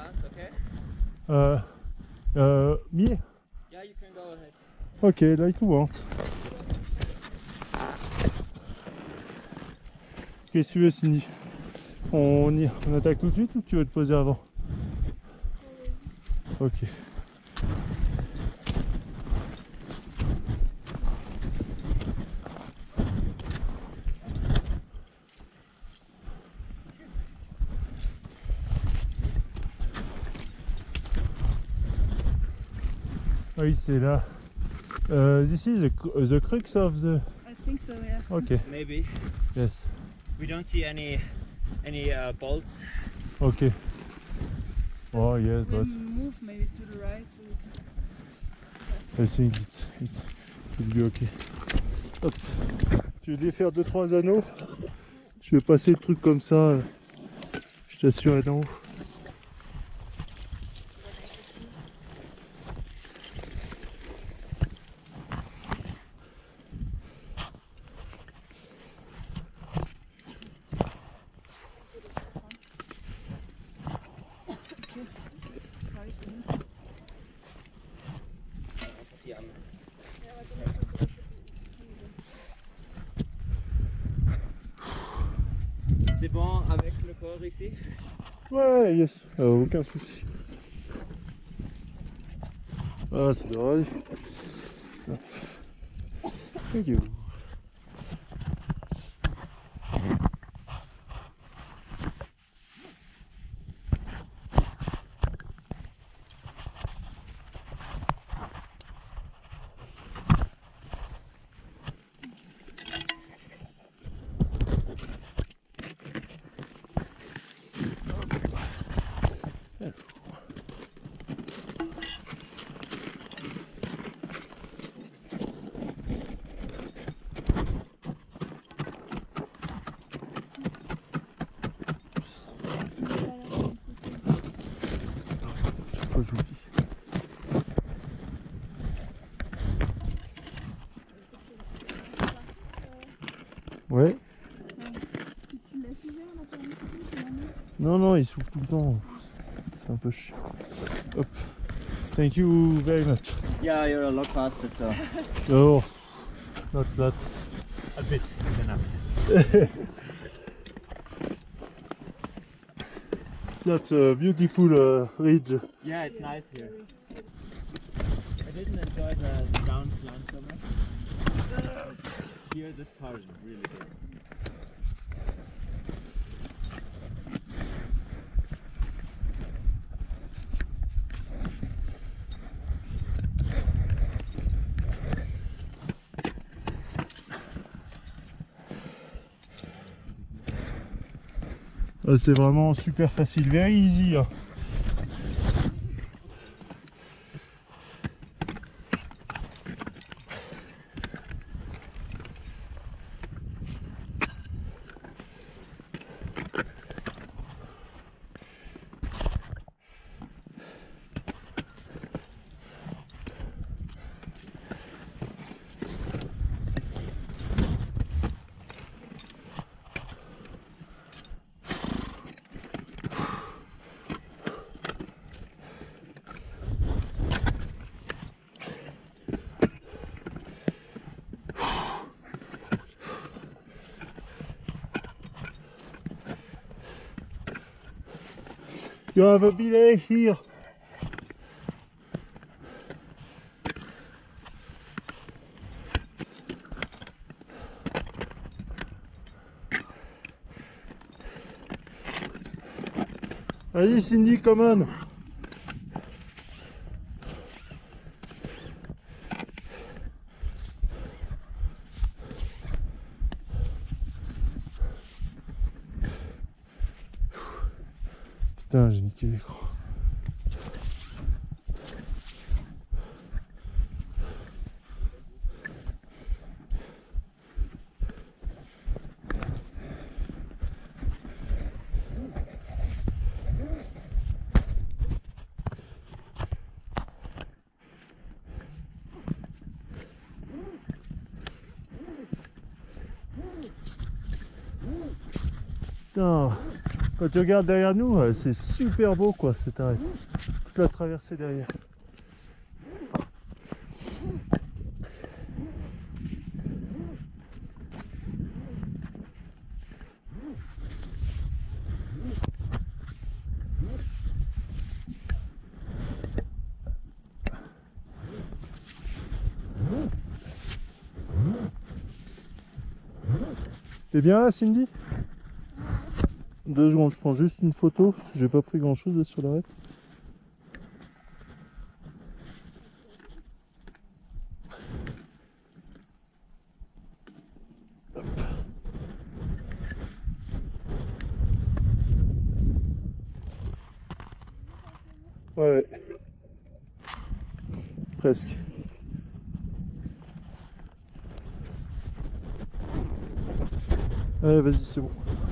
dance, okay? Uh, uh, me? Yeah, you can go ahead. Okay, like you want. Qu'est-ce que tu veux, Cindy? On, y, on attaque tout de suite ou tu veux te poser avant? Ok. Oui, c'est là. Uh, this is the, the crux of the... I think so, yeah. Ok, Maybe. yes. We don't see any any uh, bolts. Ok. Oh, yes, We'll but move maybe to the right. So we can... I think it's, it's, it'll be ok. Hop. Tu veux défaire deux trois anneaux? Je vais passer le truc comme ça. euh, Je t'assure, d'en haut. C'est bon avec le corps ici? Ouais, yes, euh, aucun souci. Ah, ça devrait aller. Thank you. Faut que j'oublie. Ouais. Tu laisses ouvert la permission? Non, non, il s'ouvre tout le temps. C'est un peu chiant. Hop. Thank you very much. Yeah, you're a lot faster, so. Oh, not that. A bit is enough. That's a beautiful uh, ridge. Yeah, it's nice here. I didn't enjoy the, the down climb so much. Here, this part is really good. Ah, c'est vraiment super facile, very easy. Hein. You have a belay here. Allez Cindy, come on. Putain, j'ai niqué l'écran. Putain. Quand tu regardes derrière nous, euh, c'est super beau quoi cet arrêt. Toute la traversée derrière. T'es bien là, Cindy? Deux secondes, je prends juste une photo. J'ai pas pris grand chose là sur l'arrêt. Ouais, ouais. Presque. Allez, vas-y, c'est bon.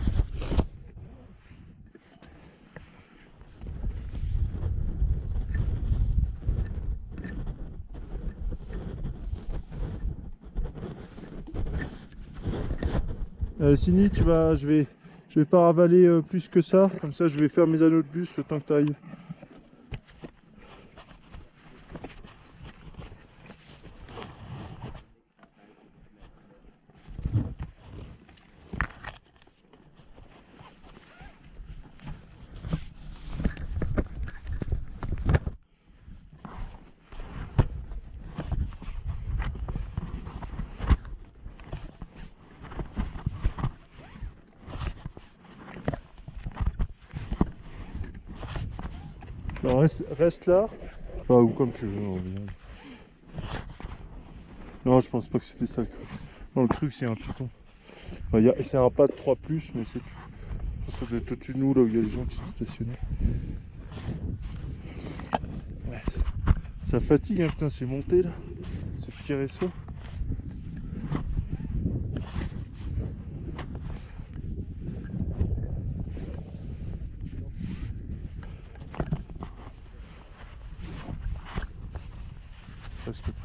Euh, Cindy, tu vas, je vais, je vais pas ravaler euh, plus que ça. Comme ça, je vais faire mes anneaux de bus le temps que tu arrives. Non, reste, reste là. Enfin, ou comme tu veux. En général. Non, je pense pas que c'était ça le truc. Non, le truc, c'est un piton. Enfin, y a- c'est un pas de trois plus, mais c'est tout. Ça doit être au-dessus de nous, là où il y a les gens qui sont stationnés. Ouais, ça, ça fatigue, hein, putain, c'est monté là. Ce petit réseau. Presque prêt.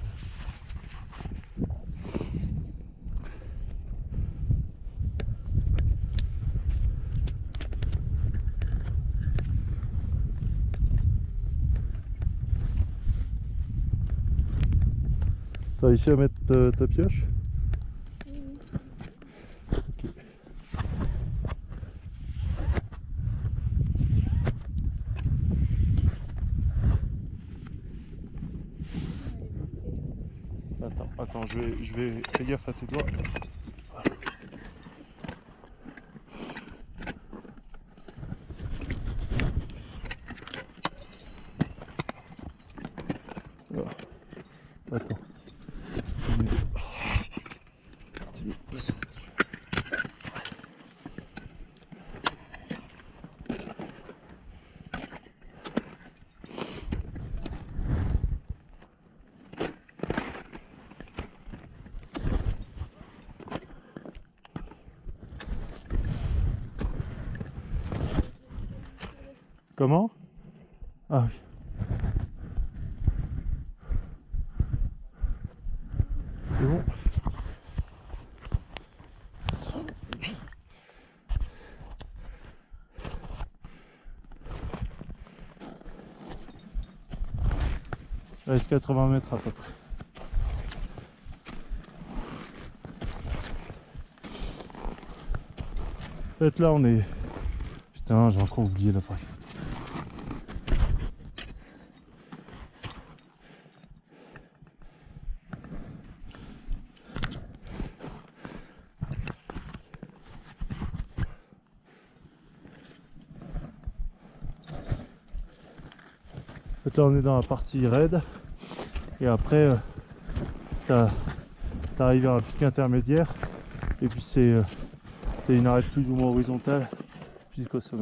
T'as réussi à mettre ta, ta pioche? Ok. Attends, attends, je vais, je vais, fais gaffe à tes doigts. Voilà. Attends. C'était mieux. C'était mieux. Vas-y. Comment? Ah oui. C'est bon. Il reste quatre-vingts mètres à peu près. En fait là on est... Putain, j'ai encore oublié l'appareil. En fait là on est dans la partie raide. Et après euh, t'as arrivé à un pic intermédiaire. Et puis c'est euh, une arête plus ou moins horizontale jusqu'au sommet.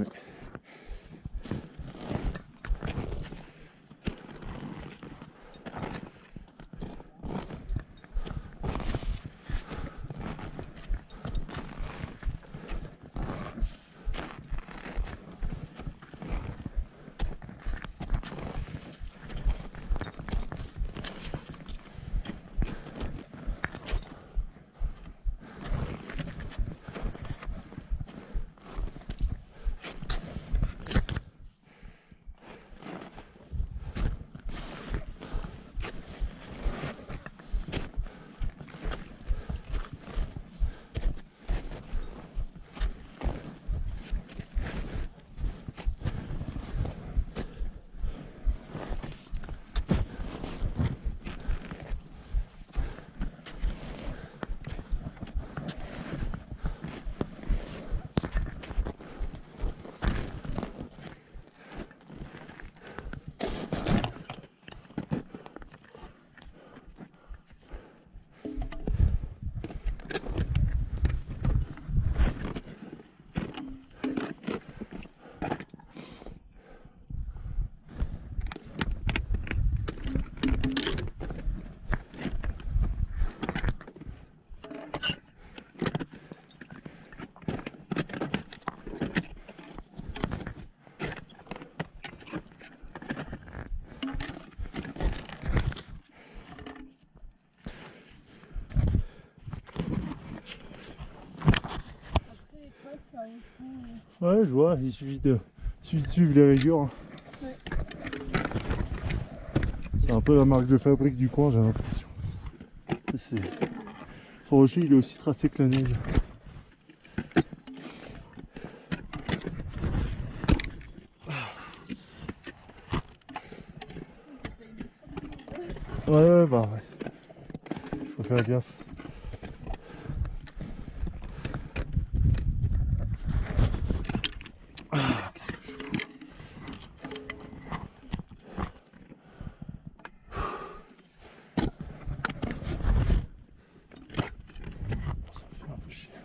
ça au fond. Ouais, je vois, il suffit de, il suffit de suivre les rayures. Hein. Ouais. C'est un peu la marque de fabrique du coin, j'ai l'impression. C'est... Le rocher, il est aussi tracé que la neige. Ouais, ouais, bah ouais. Faut faire gaffe. Ah, qu'est-ce que je fous? Ça me fait un peu chier.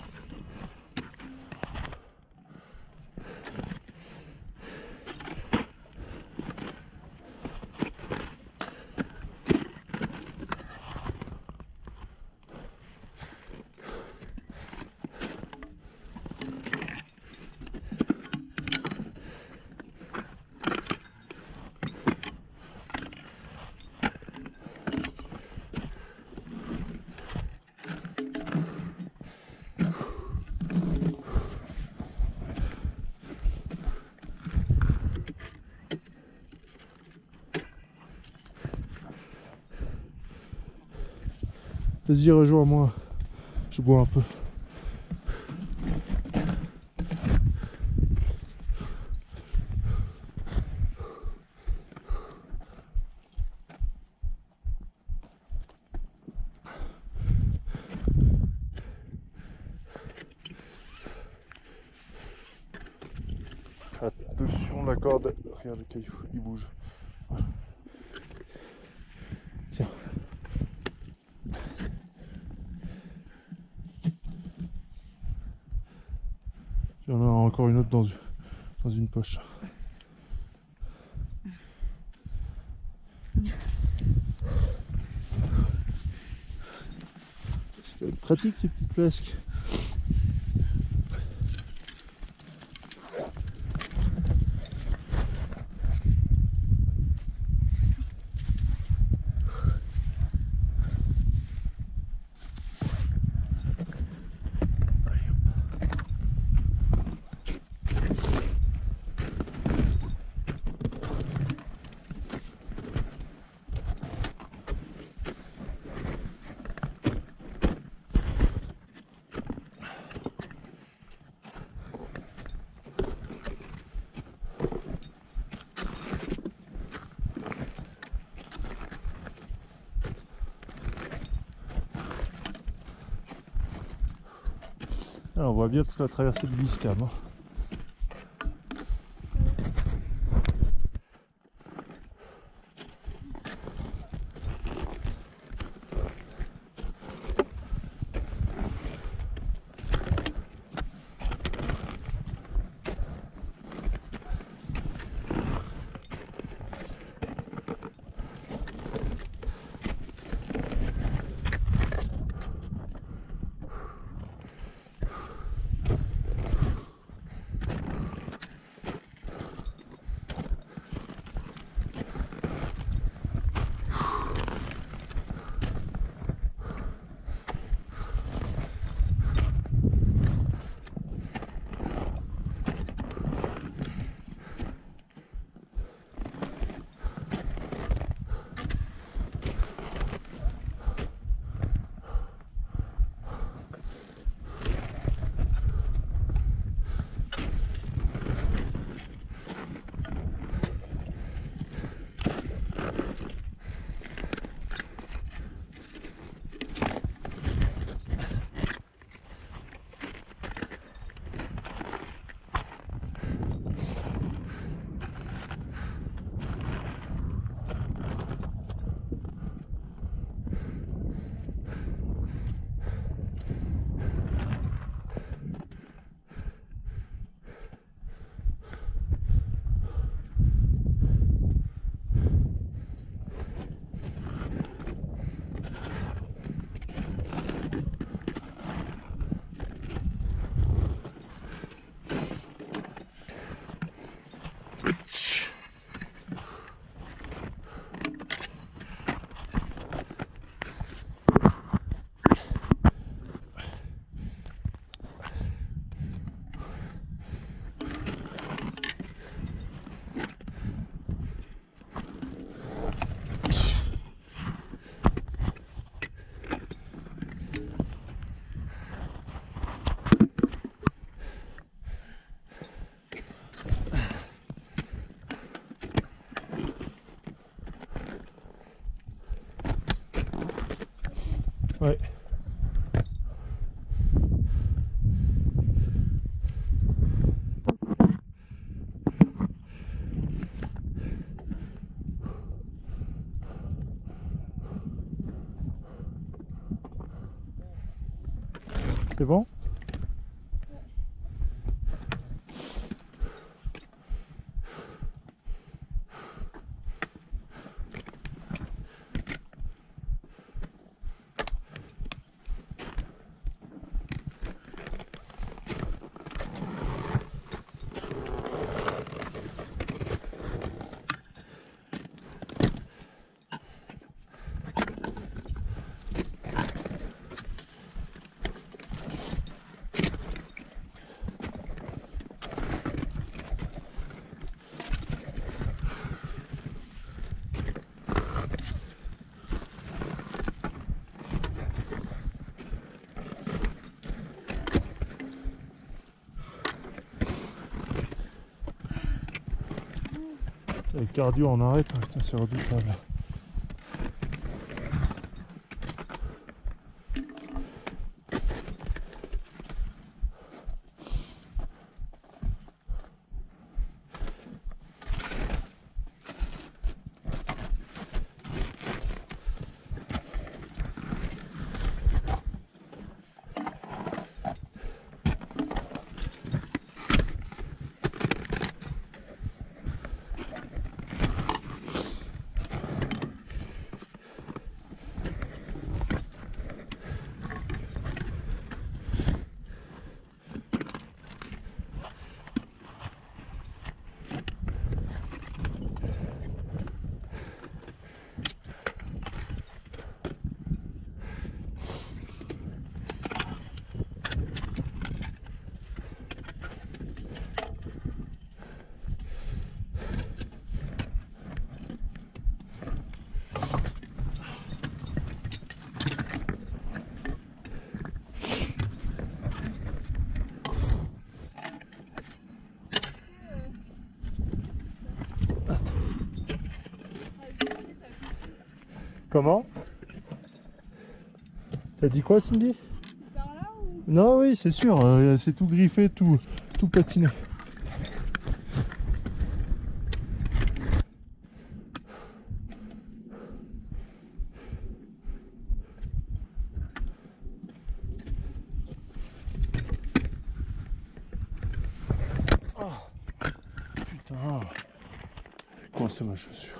Vas-y, rejoins-moi. Je bois un peu. Attention, la corde. Regarde le caillou, il bouge. Voilà. Tiens. Il y en a encore une autre dans une, dans une poche. C'est quand même pratique ces petites flasques. Ah, on voit bien toute la traversée de l'Iscam. Hein. Ouais. C'est bon? Le cardio en arrête, hein, putain, c'est redoutable. Comment? T'as dit quoi, Cindy? Par là ou... Non, oui, c'est sûr, euh, c'est tout griffé, tout, tout patiné. Ah, putain, j'ai coincé ma chaussure.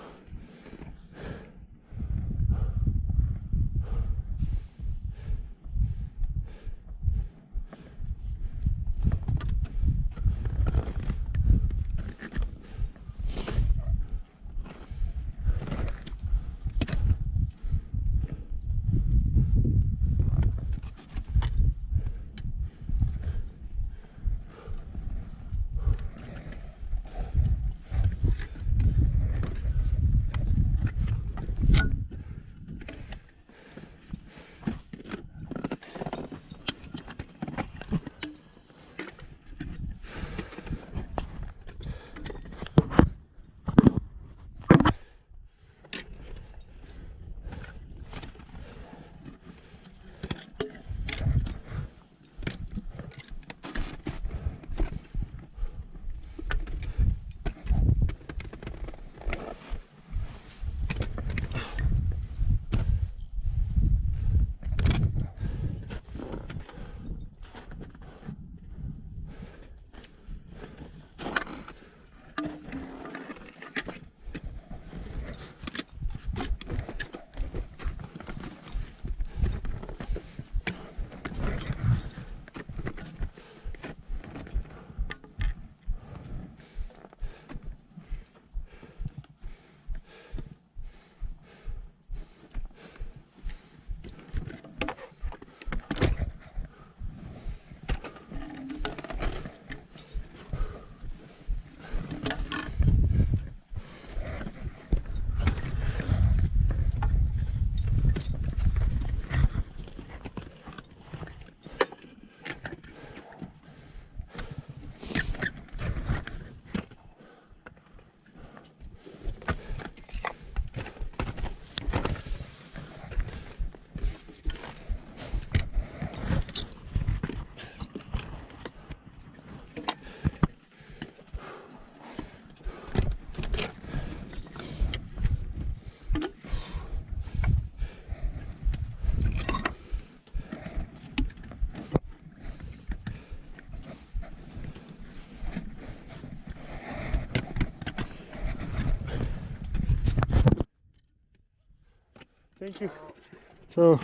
Thank you. Ciao.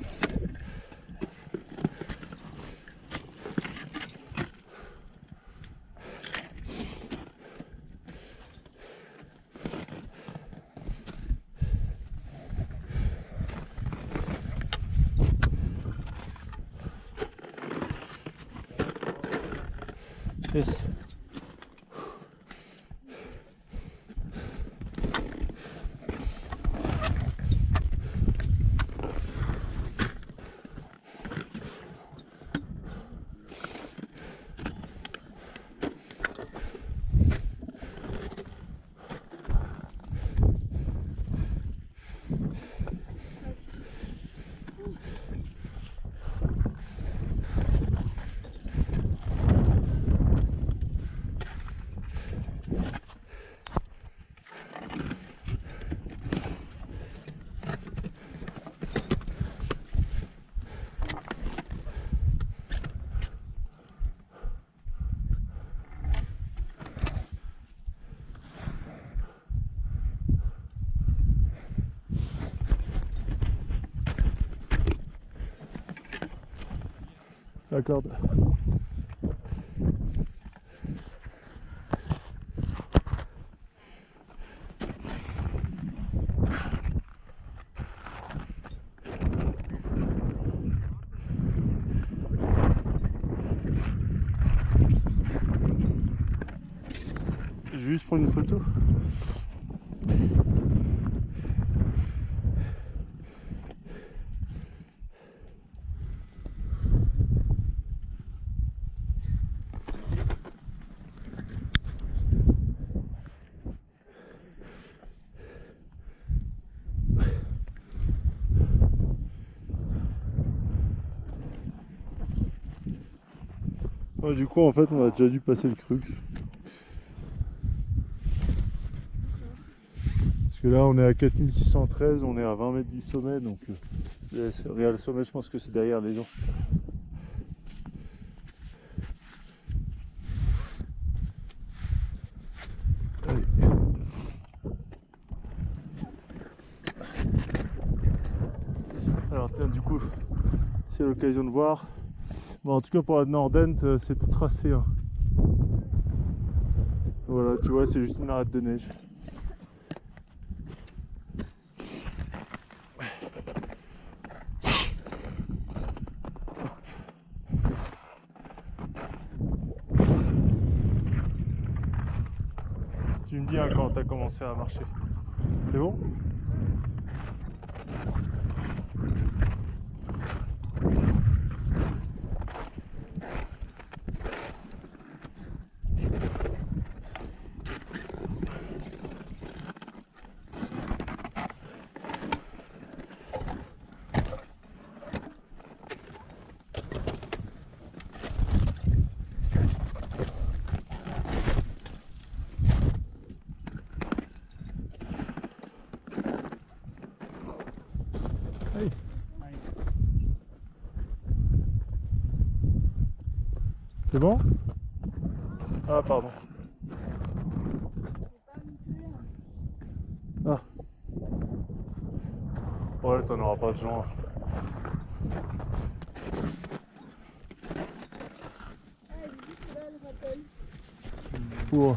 Yes. La corde. Je vais juste prendre une photo. Ouais, du coup en fait on a déjà dû passer le crux. Parce que là on est à quatre mille six cent treize, on est à vingt mètres du sommet, donc euh, c'est le sommet, je pense que c'est derrière les gens. Allez. Alors tiens, du coup c'est l'occasion de voir. Bon, en tout cas pour la Nordent c'est tout tracé, hein. Voilà, tu vois, c'est juste une arête de neige. Tu me dis hein, quand tu as commencé à marcher. C'est bon? Hey. C'est bon? Ah pardon. Ah. Ouais, t'en auras pas de gens. Pour...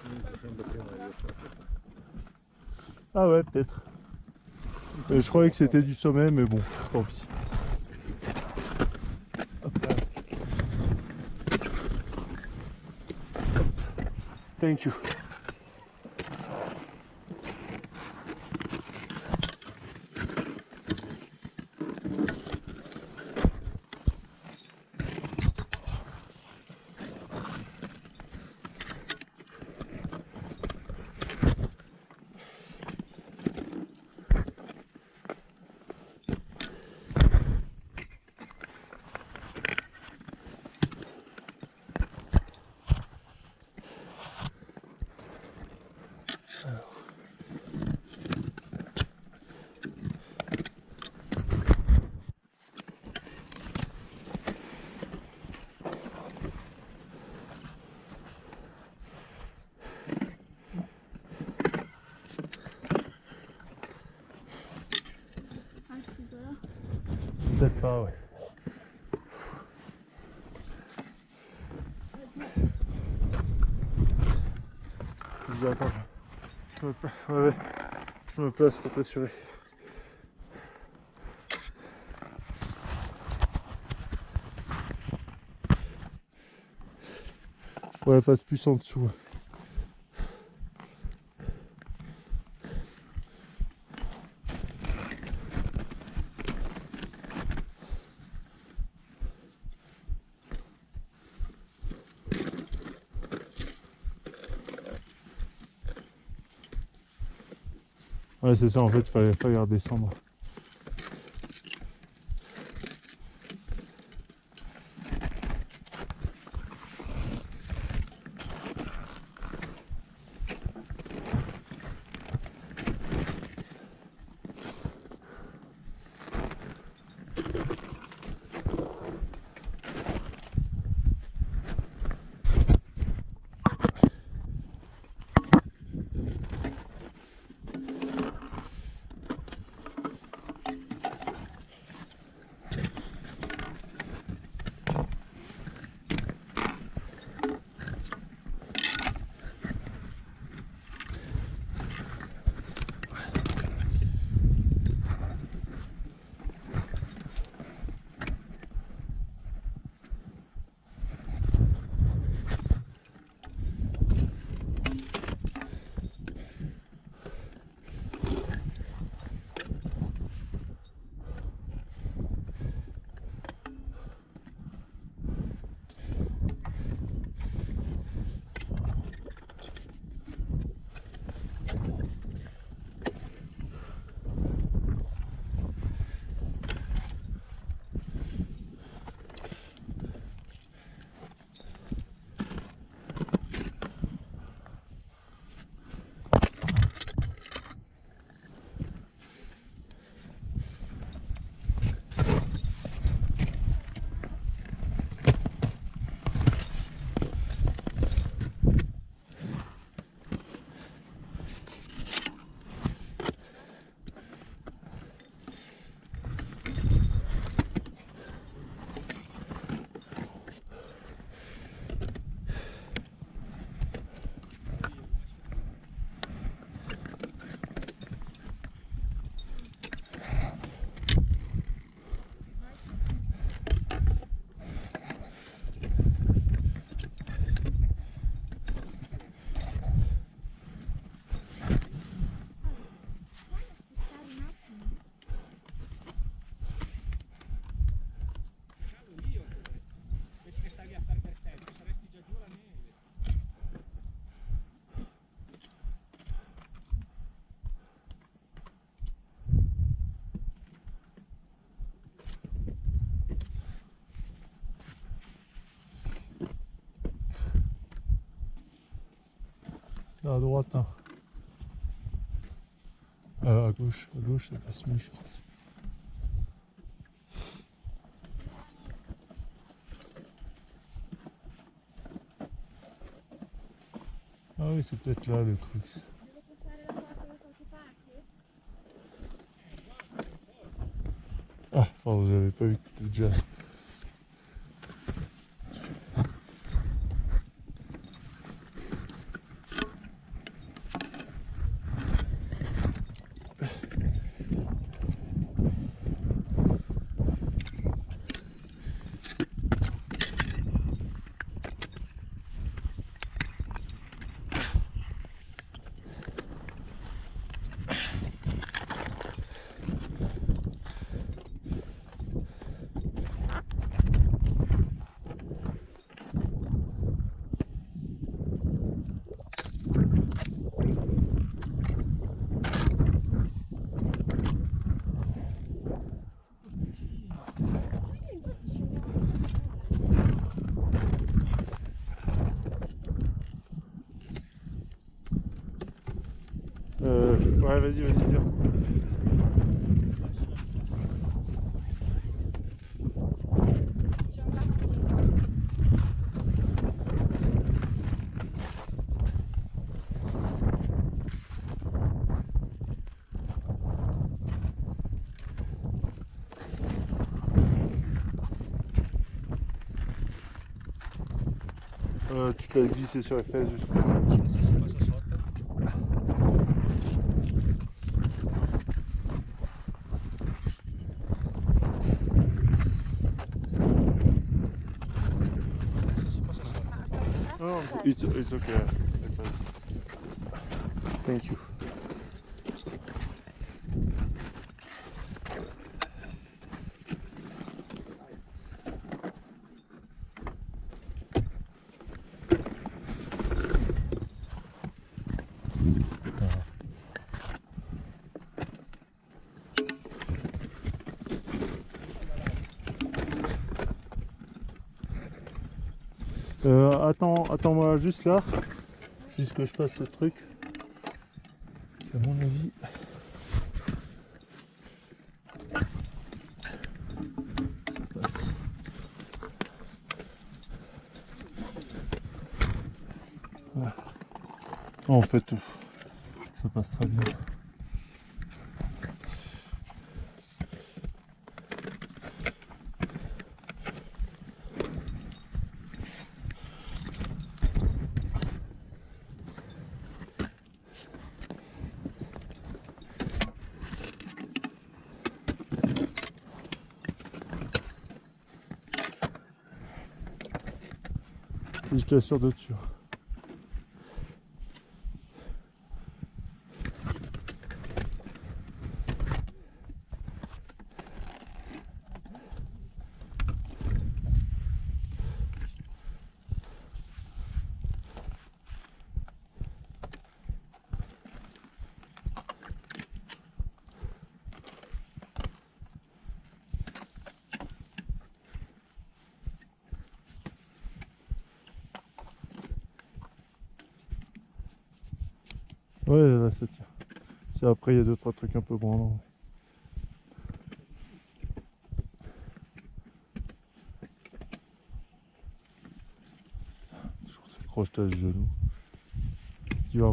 Ah ouais, peut-être. Euh, je croyais que c'était du sommet, mais bon, tant pis. Hop là. Hop. Thank you. Peut-être pas, ouais. Vas-y, attends, je, je me place. Ouais, ouais. Je me place pour t'assurer. Ouais, passe plus en dessous. Ouais, c'est ça, en fait, il fallait, fallait redescendre. C'est à droite, hein. Euh, à gauche, à gauche, ça passe mieux, je pense. Ah oui, c'est peut-être là le crux. Ah, oh, vous avez pas vu que c'était déjà. Euh, ouais, vas-y, vas-y, viens. Euh, tu te laisses glisser sur les fesses jusqu'au Oh, it's, it's okay. Thank you. Euh, attends, attends-moi juste là, juste que je passe ce truc. À mon avis. Ça passe. Voilà. En fait, ça passe très bien. Je t'assure de dessus. Ouais, là ça tient. C'est après, il y a deux trois trucs un peu branlants. Toujours ce crochetage de genou. Si tu vas...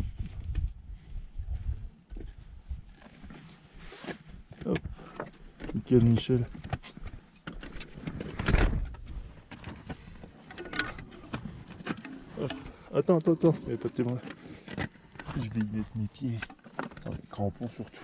Hop. Nickel Michel. Hop. Attends, attends, attends. Il n'y a pas de témoin. Je vais y mettre mes pieds. Attends, les crampons surtout.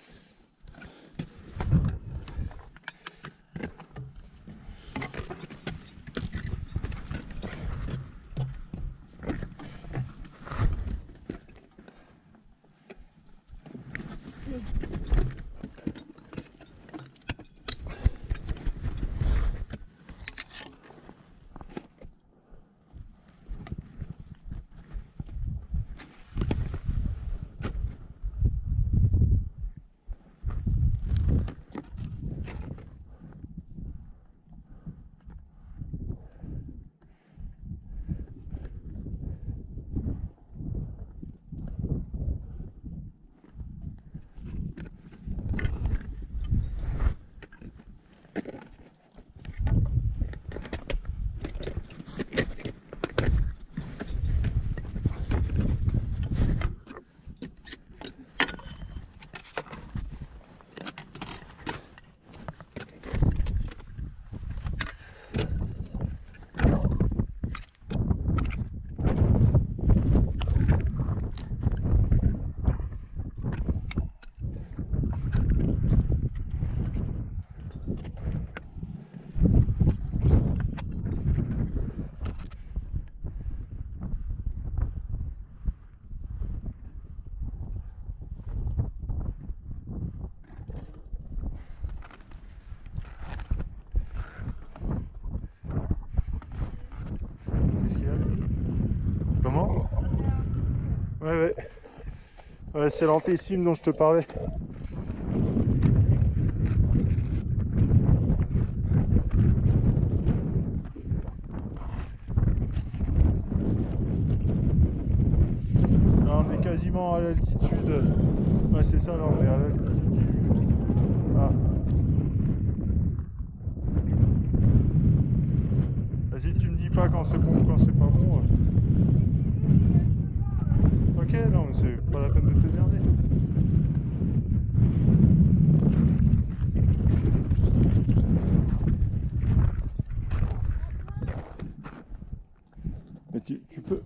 Comment? Ouais, ouais. Ouais, c'est l'antécime dont je te parlais. Là, on est quasiment à l'altitude. Ouais, c'est ça, là, on est à l'altitude du... Ah. Vas-y, tu me dis pas quand c'est bon ou quand c'est pas bon. Ok, non, mais c'est pas la peine de t'énerver. Mais tu, tu peux.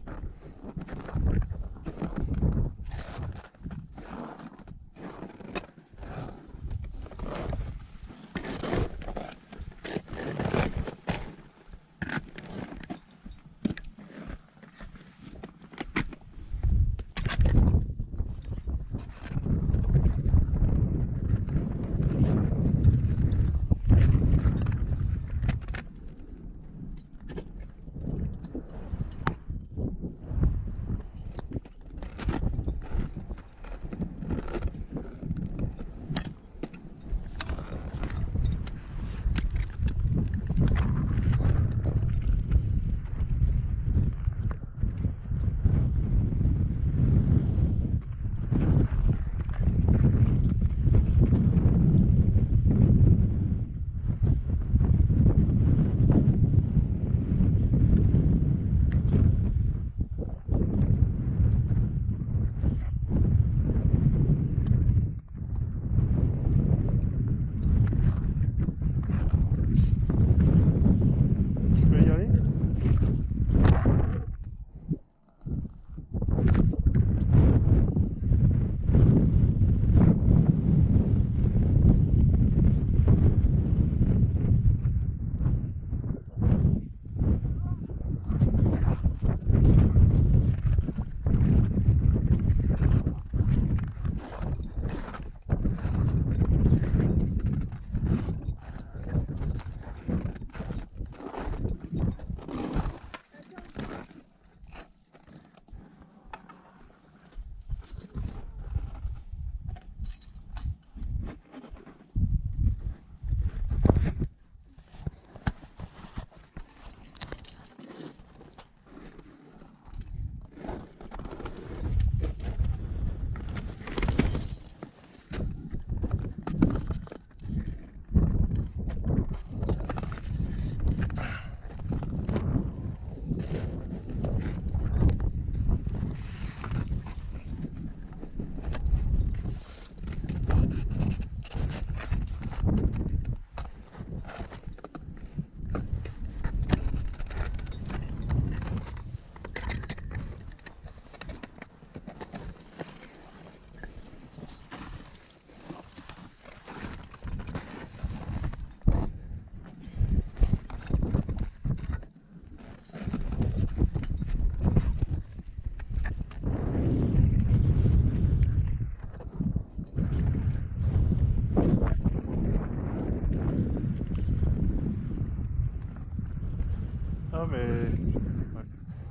Ah mais... Ouais.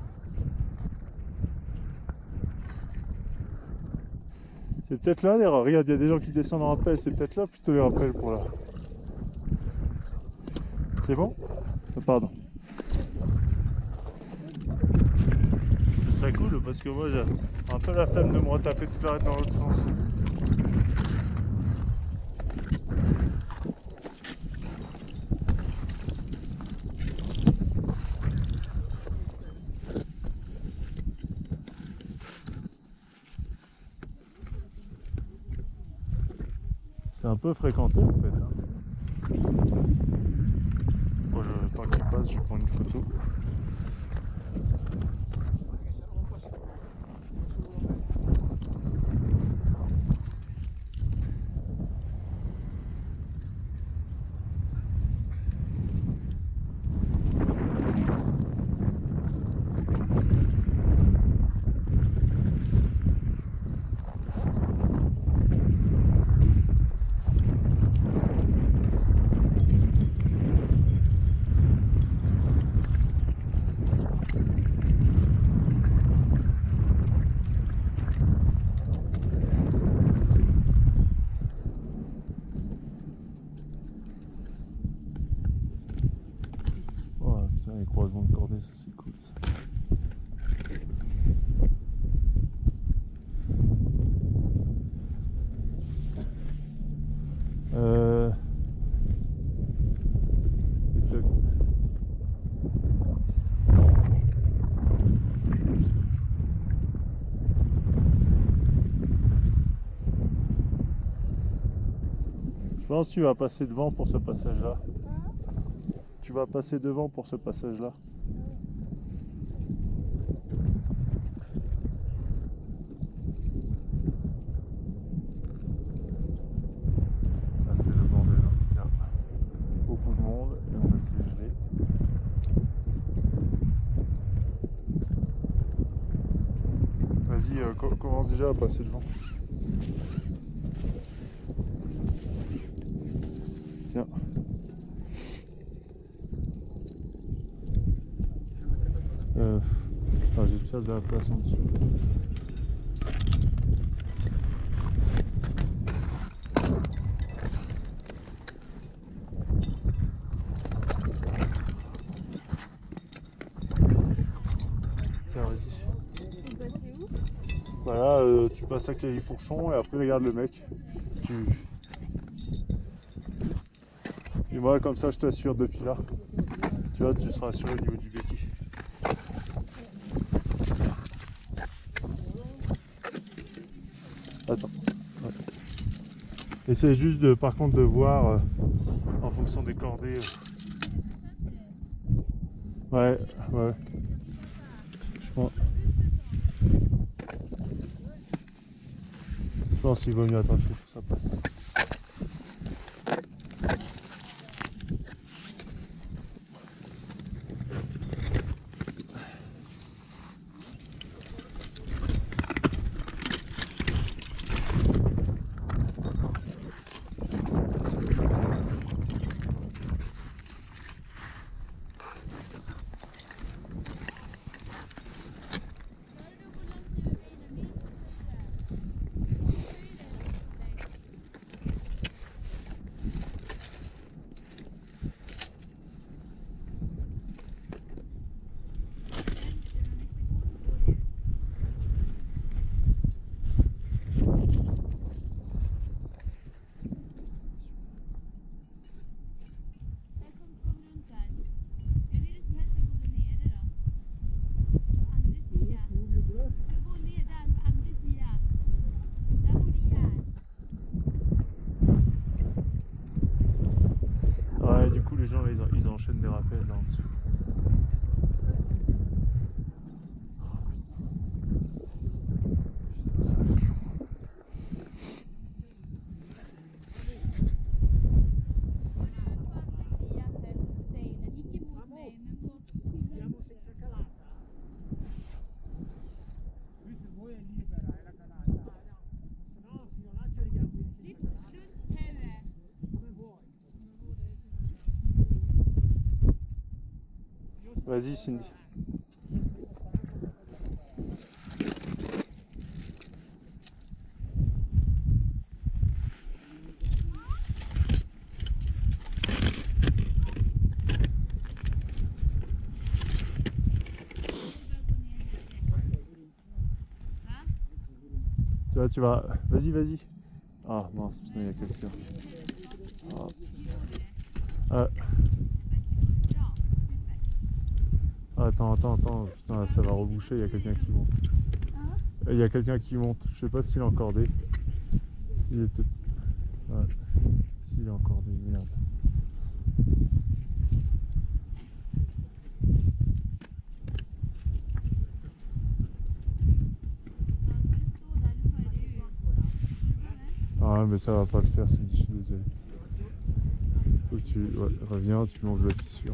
C'est peut-être là l'erreur. Regarde, il y a des gens qui descendent en rappel. C'est peut-être là plutôt les rappels pour là. C'est bon? Ah, pardon. Ce serait cool parce que moi j'ai un peu la flemme de me retaper toute la règle dans l'autre sens. C'est un peu fréquenté en fait. Hein. Bon, je, tant qu'il passe, je prends une photo. Les croisements de cordées, ça c'est cool ça. Euh... Je pense que tu vas passer devant pour ce passage-là. Tu vas passer devant pour ce passage-là. vas-y, euh, co- commence déjà à passer devant. Tiens. Euh, ah, j'ai déjà de la place en dessous. Tiens, vas-y. Vous passez où? Voilà, euh, tu passes à Califourchon et après regarde le mec. Tu... Et moi comme ça je t'assure depuis là. Tu vois, tu seras assuré au niveau du béquille. Attends. Ouais. Essaye juste de, par contre de voir euh, en fonction des cordées. euh. Ouais, ouais. Je pense. Je pense qu'il vaut mieux attendre que tout ça passe. Ouais, du coup les gens là, ils, en- ils enchaînent des rappels là en dessous. Putain, ça va être long. Lui se vuoi è libera, è la calata. No, fino là ci arriviamo insieme. Come vuoi. Vas-y Cindy. Tu vois, tu vas. Vas-y, vas-y. Ah mince, putain, il y a quelqu'un. Ah. Ah. Attends, attends, attends. Putain, ça va reboucher, il y a quelqu'un qui monte. Il y a quelqu'un qui monte. Je sais pas s'il est encordé. S'il est peut-être. Ouais. S'il est encordé, merde. Ah mais ça va pas le faire, Cindy, je suis désolé. Faut que tu ouais, reviens, tu longes la fissure.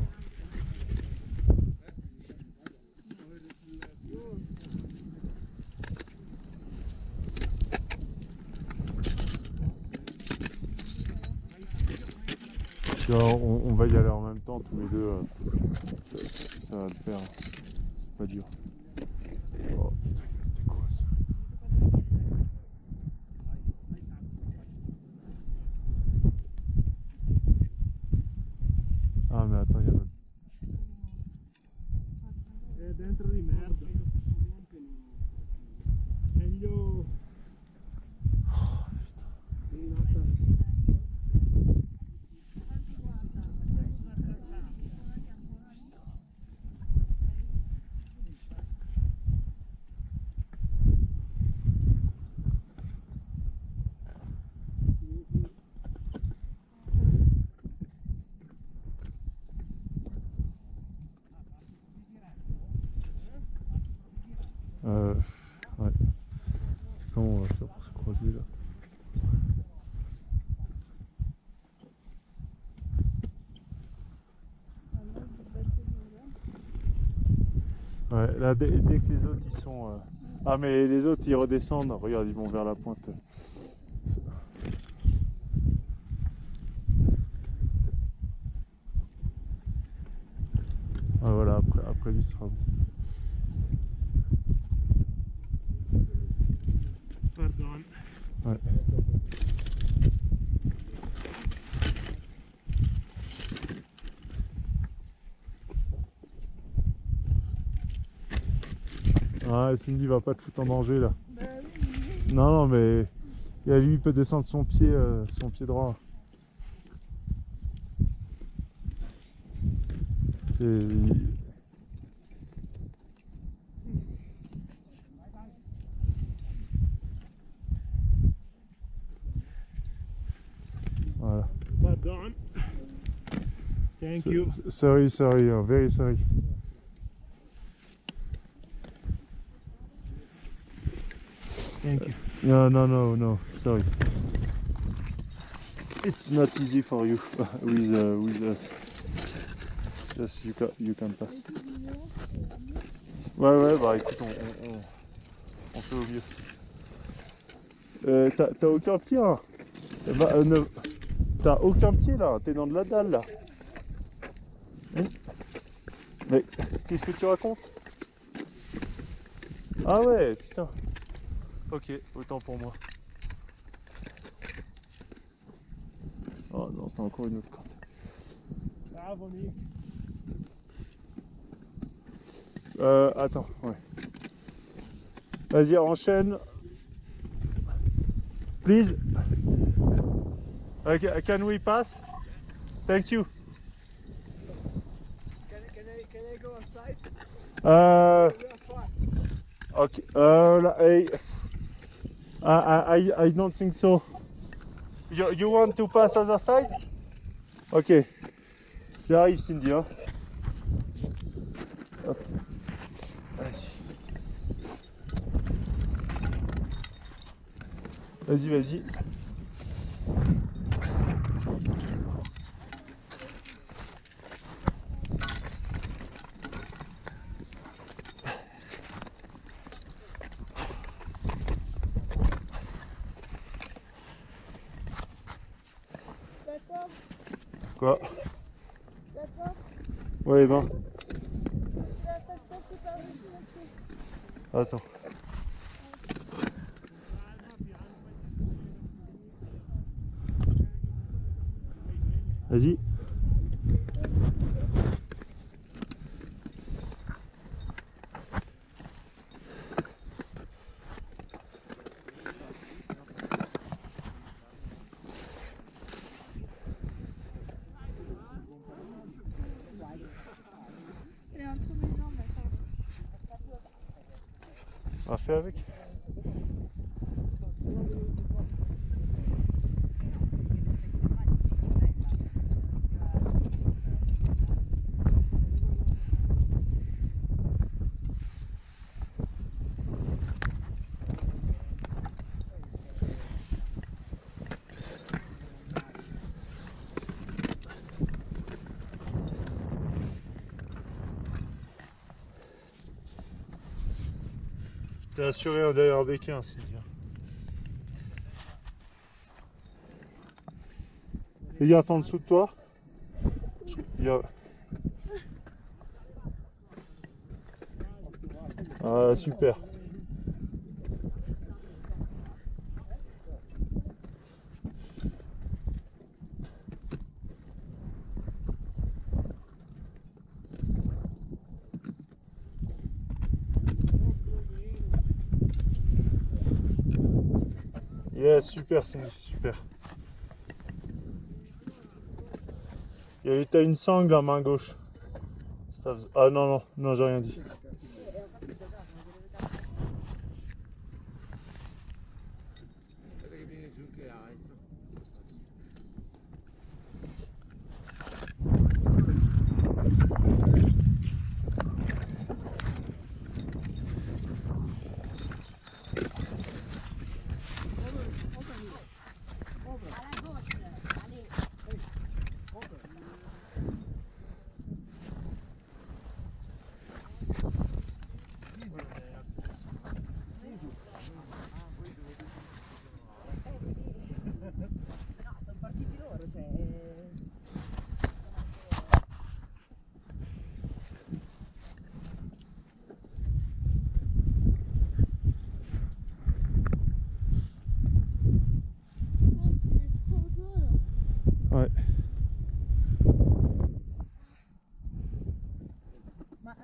Tu vois, on, on va y aller en même temps tous les deux. euh, Ça, ça- ça va le faire. C'est pas dur. Oh putain, t'es quoi ça? Ah mais attends, il y a l'autre. È dentro di merda. Meglio. Oh putain. Sì, nota. Euh, ouais. Comment on va faire pour se croiser là? Ouais, là dès, dès que les autres ils sont... euh, Ah mais les autres ils redescendent, regarde ils vont vers la pointe. Ah voilà, après, après lui sera bon. Pardon. Ouais. Ah, Cindy va pas te foutre en danger là. Bah oui. Non, non, mais et lui il peut descendre son pied, euh, son pied droit. C'est... Voilà. Pardon. Thank So- you. Sorry, sorry, uh, very sorry. Thank you. No, no, no, no, sorry. It's not easy for you with uh, with us. Just you can you can pass. Ouais, ouais, bah écoute, on, on, on, on fait au mieux. Euh, t'as t'as aucun pied, hein? Bah, euh, ne- T'as aucun pied là, t'es dans de la dalle là. Hein? Mais qu'est-ce que tu racontes? Ah ouais, putain. Ok, autant pour moi. Oh non, t'as encore une autre corde. Bravo, Nick. Euh, attends, ouais. Vas-y, enchaîne. Please. Okay, can we pass? Thank you. Can, can, I, can I go outside? Uh, We are far. okay. Uh, I, I, I, I don't think so. You, you want to pass other side? Ok. J'arrive, Cindy. Hein. Hop. Vas-y. Vas-y, vas-y. D'accord, Quoi? d'accord. Ouais, ben. Ça passe pas super vite. Attends. Vas-y. Elle est entre mes jambes, attends. On va faire avec. T'es assuré derrière Béquin, c'est bien. Fais gaffe en dessous de toi. Il y a... Ah, super. Yes, super, c'est super. Et t'as une sangle à main gauche. Ah non, non, non, j'ai rien dit.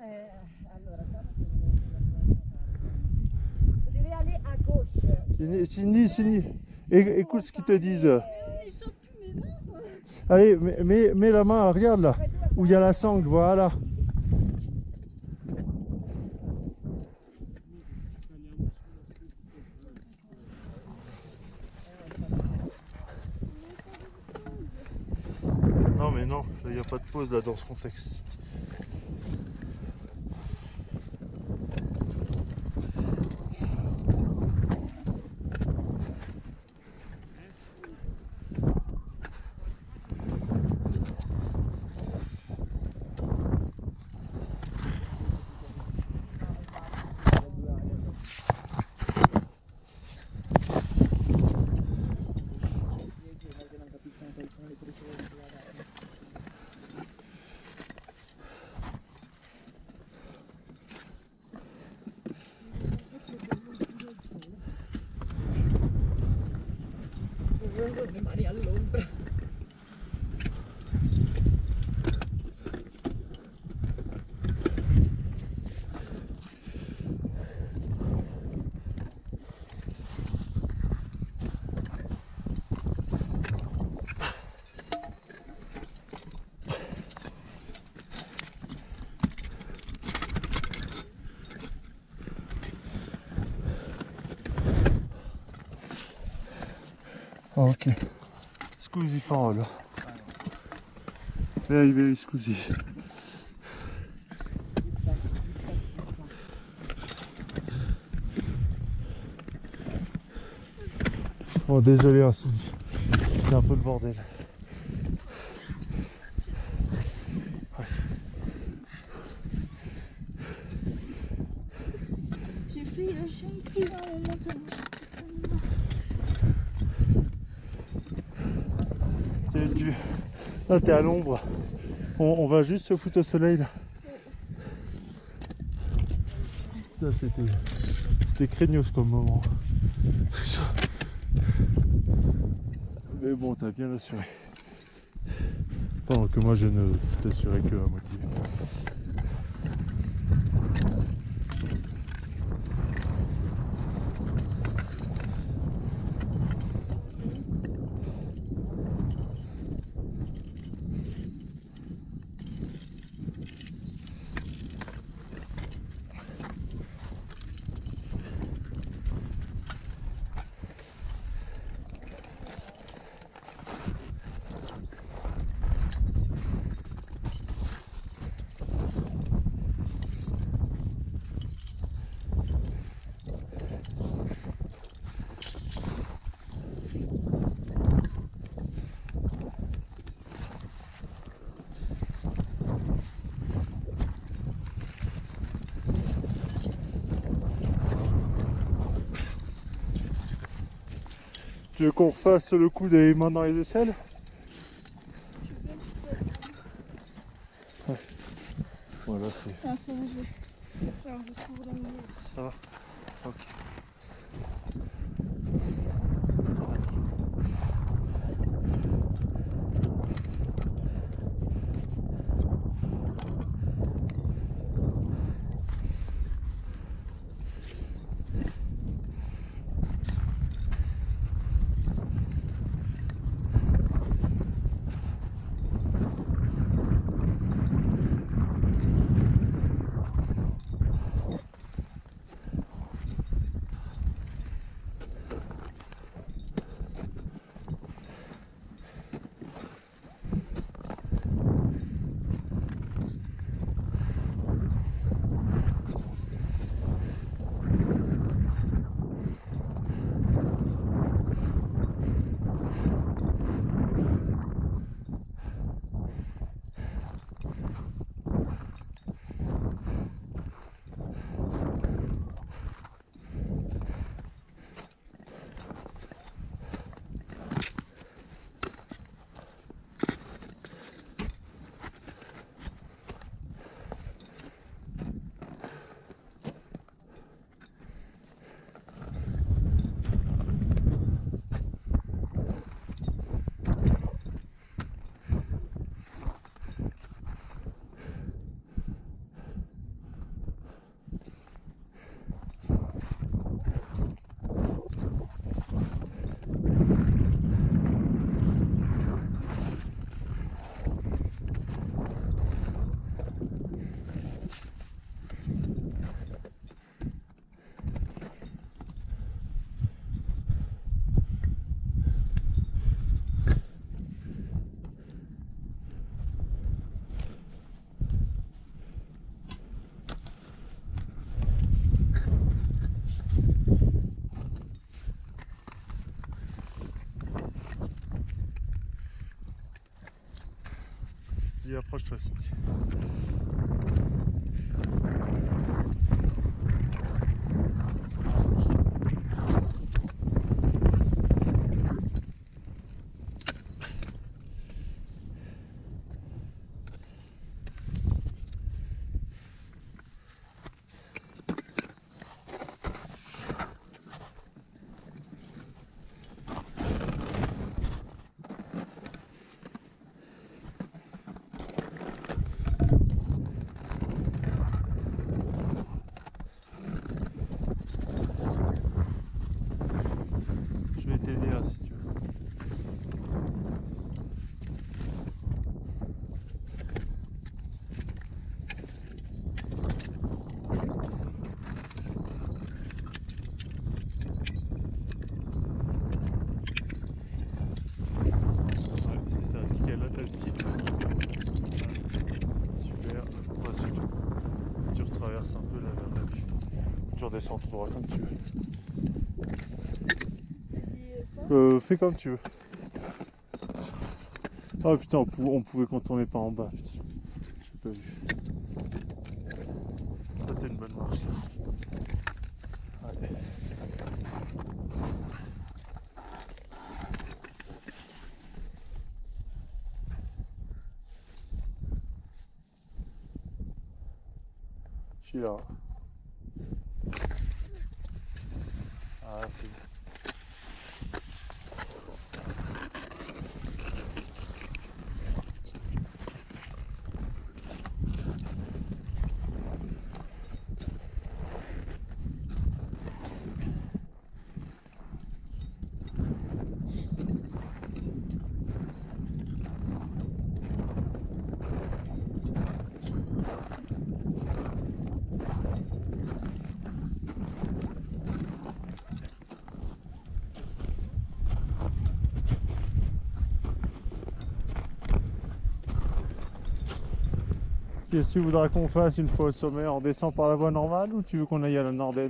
Eh, allora, guarda che non è- Vous devez aller à gauche. Cindy, Cindy, Cindy, é- écoute ce qu'ils te disent. Ils sont plus mes mains. Allez, mets, mets- mets la main, regarde là, où il y a la sangle, voilà. Non mais non, il n'y a pas de pause là dans ce contexte. Le mani all'ombra. Ok. Scusi farol. Very very scusi. Bon désolé hein, Cindy. C'est un peu le bordel. Ouais. J'ai fait le chien pris dans le maintenant. Tu, tu... Là t'es à l'ombre. On, on va juste se foutre au soleil là. Là c'était. C'était craignos comme moment. Mais bon t'as bien assuré. Pendant que moi je ne t'assurais que à moitié. Tu veux qu'on refasse le coup des mains dans les aisselles? Ouais. Voilà, c'est. Ah, ça va, je... Alors, je trouve la mienne. Ça va? Ok. Rapproche-toi aussi. Je vais t'aider là si tu veux. Ouais, c'est ça, nickel, là t'as le pied. Super, ouais, c'est tout. Tu retraverses un peu là vers la vue. Tu redescends tout droit comme tu veux. Euh, fais comme tu veux. Oh putain, on, pou on pouvait contourner par en bas. Putain. J'ai pas vu. Ça, t'es une bonne marche là. Ouais. Je suis là. Ah, c'est bon. Qu'est-ce que tu voudras qu'on fasse une fois au sommet? On descend par la voie normale ou tu veux qu'on aille à la Nordent?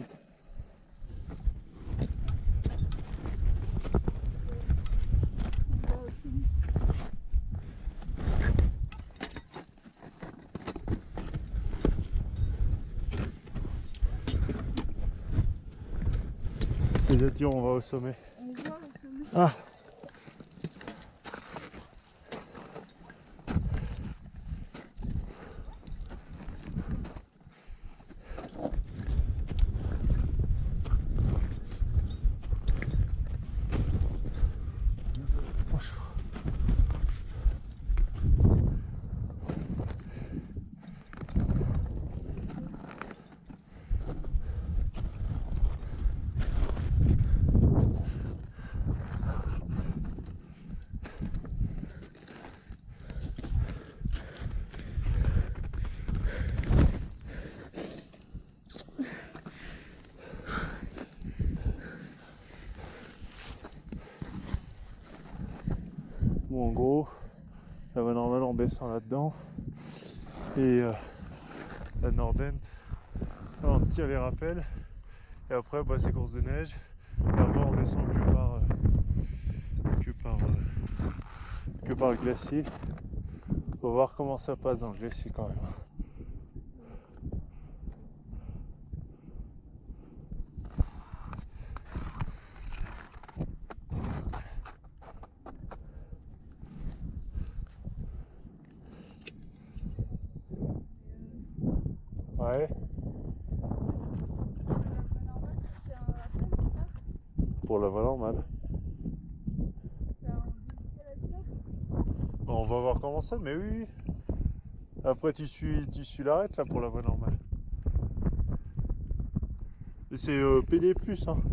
C'est-à-dire on va au sommet. On voit au sommet. Ah! Bon, en gros, la voie normale on descend là-dedans et euh, la Nordent on tire les rappels et après bah, c'est course de neige et après on descend que par euh, que par euh, que par le glacier. Faut voir comment ça passe dans le glacier quand même. Ouais. Pour la voie normale. Bon, on va voir comment c'est, mais oui, oui. Après tu suis, tu suis l'arête là pour la voie normale. C'est euh, P D plus, hein.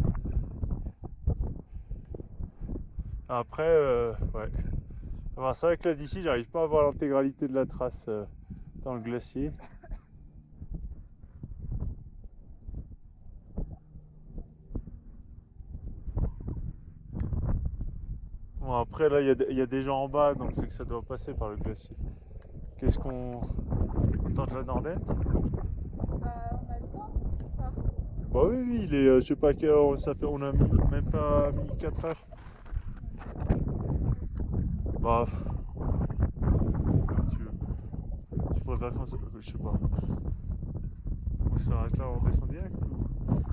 Après, euh, ouais. Enfin, c'est vrai que là d'ici, j'arrive pas à voir l'intégralité de la trace euh, dans le glacier. Bon, après là, il y, y a des gens en bas, donc c'est que ça doit passer par le glacier. Qu'est-ce qu'on... On tente la Nordent? Bah, on a le temps. Ah. Bah oui, oui, il est, euh, je sais pas à quelle heure, ça fait, on a mis, même pas mis quatre heures. Bah, comme tu veux. vers quand ça... Je sais pas. On s'arrête là, on descend direct ou...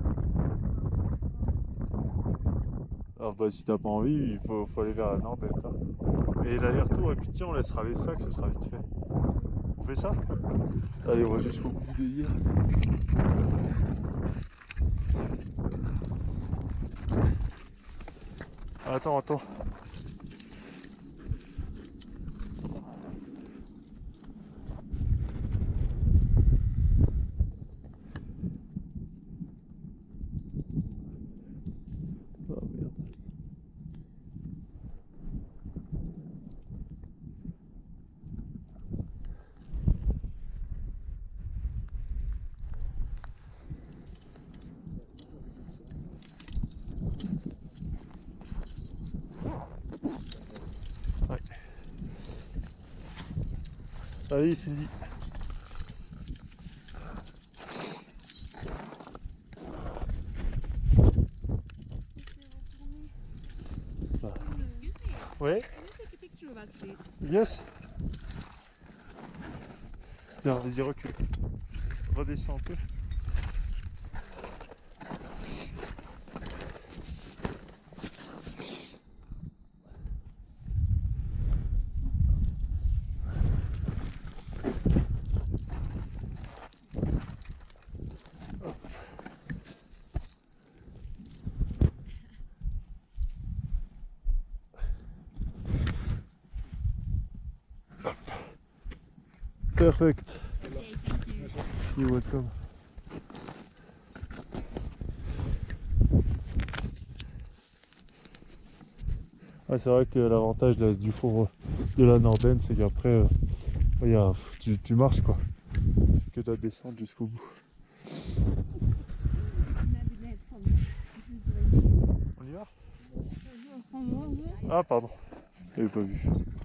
Alors bah si t'as pas envie, il faut, faut aller vers la Nordette. Hein. Et l'aller-retour, et puis tiens, on laissera les sacs, ce sera vite fait. On fait ça? Allez, on va jusqu'au bout du délire. Attends, attends. Oh merde. Ouais. Allez, Cindy. Bah. Ouais. Take a picture of us, please. Yes. Tiens, vas-y, recule. Redescends un peu. Perfect. Okay, thank you. You're welcome. Ouais, c'est vrai que l'avantage de- du four de la Norden, c'est qu'après, euh, il y a, tu, tu marches quoi. Que de la descente jusqu'au bout. On y va? Ah, pardon. J'avais pas vu.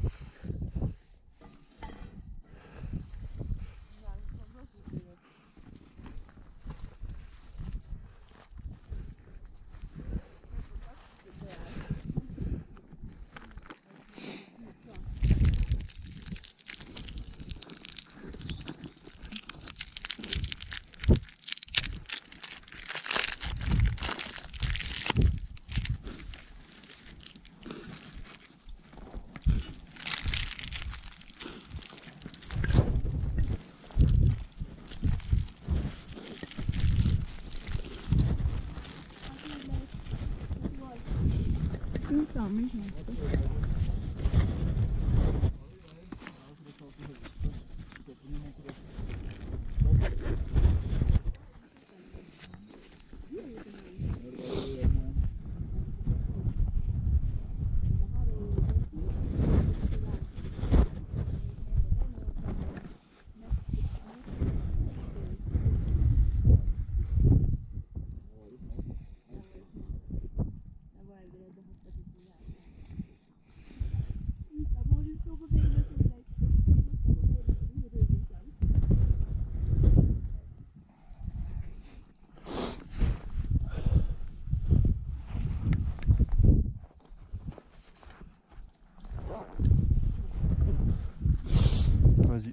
Vas-y.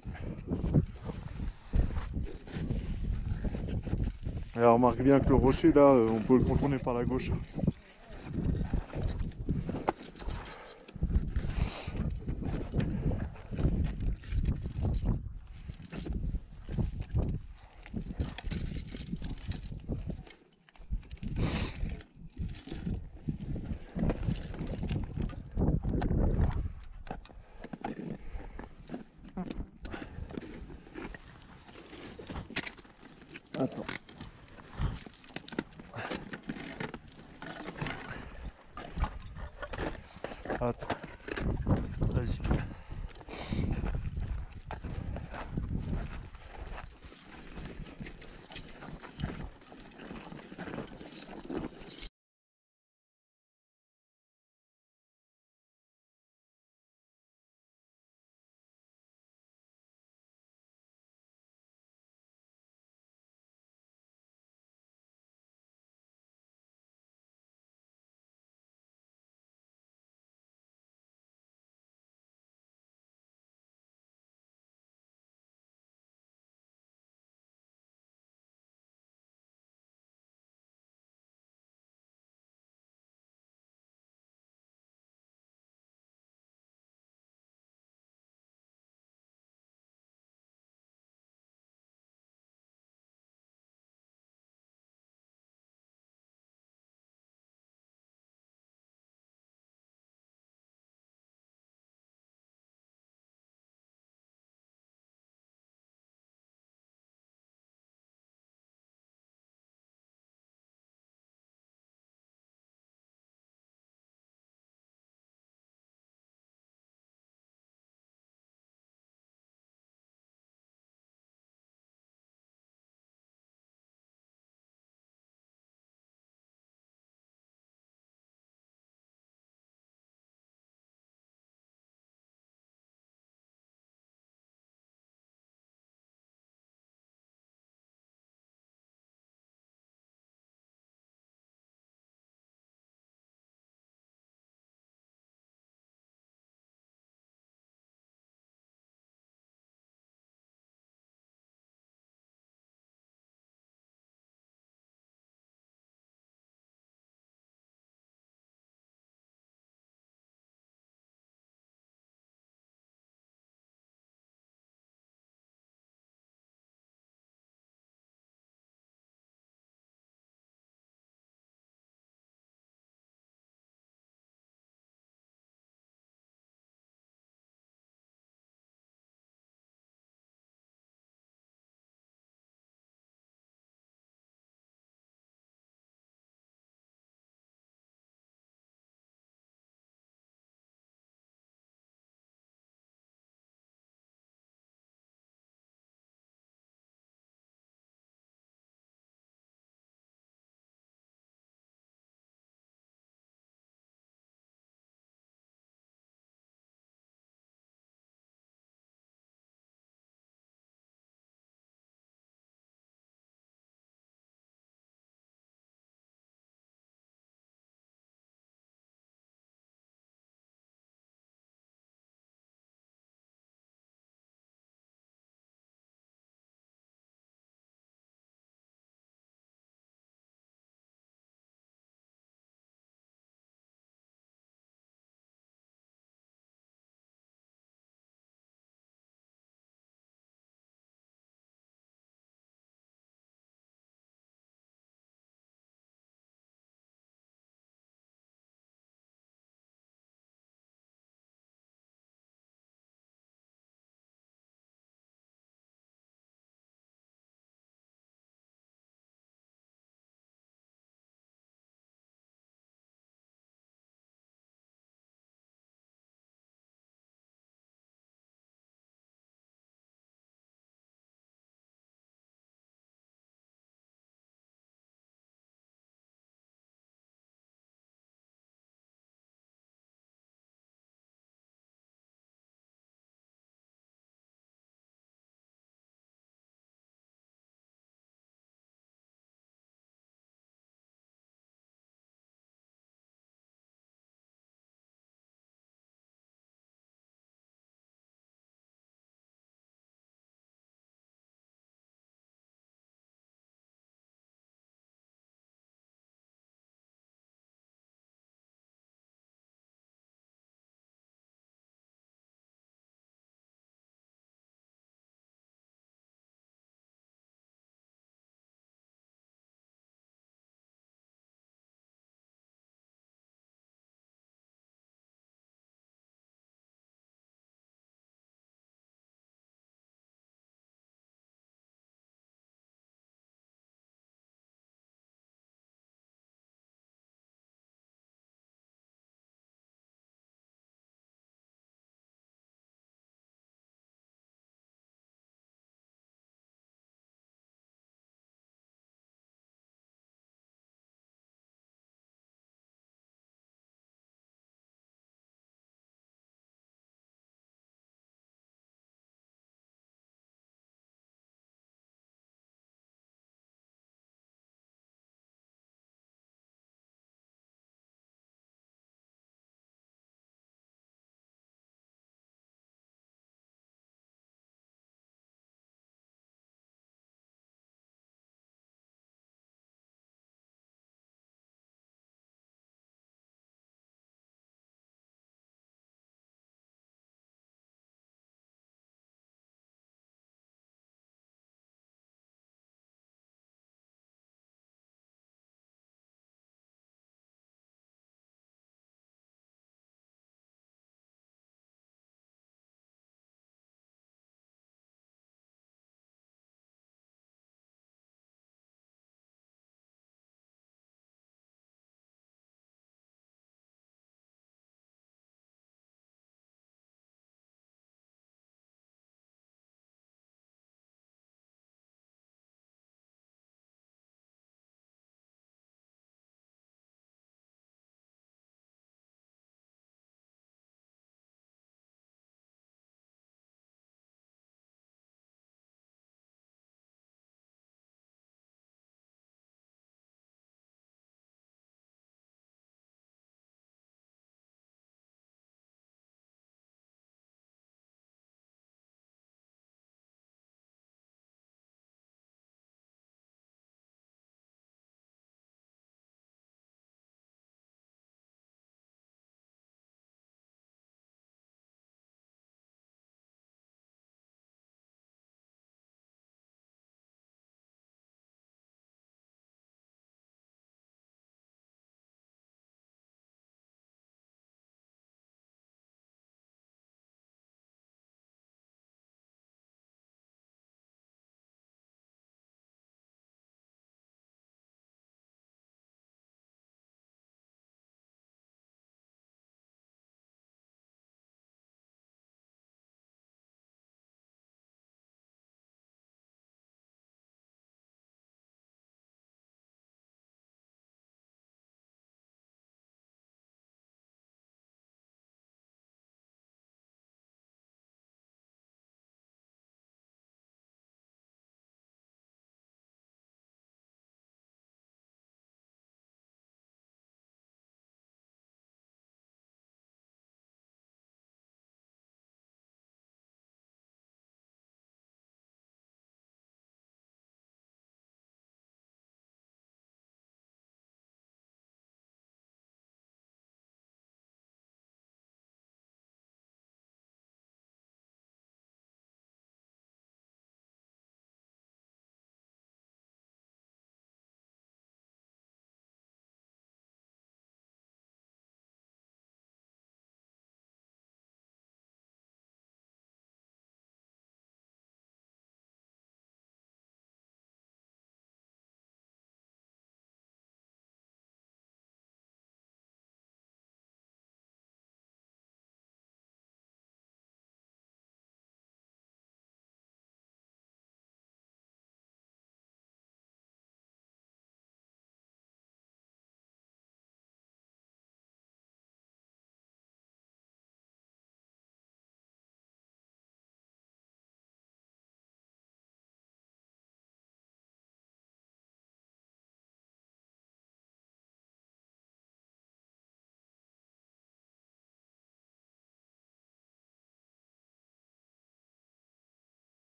Alors remarque bien que le rocher là, on peut le contourner par la gauche. Attends. Attends. Vas-y.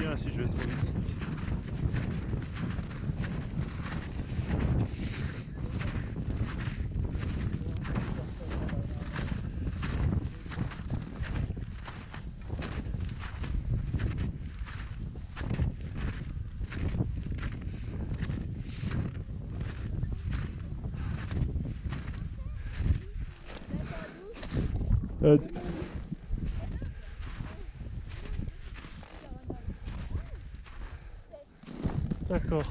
bien si je vais trop vite. Euh, D'accord.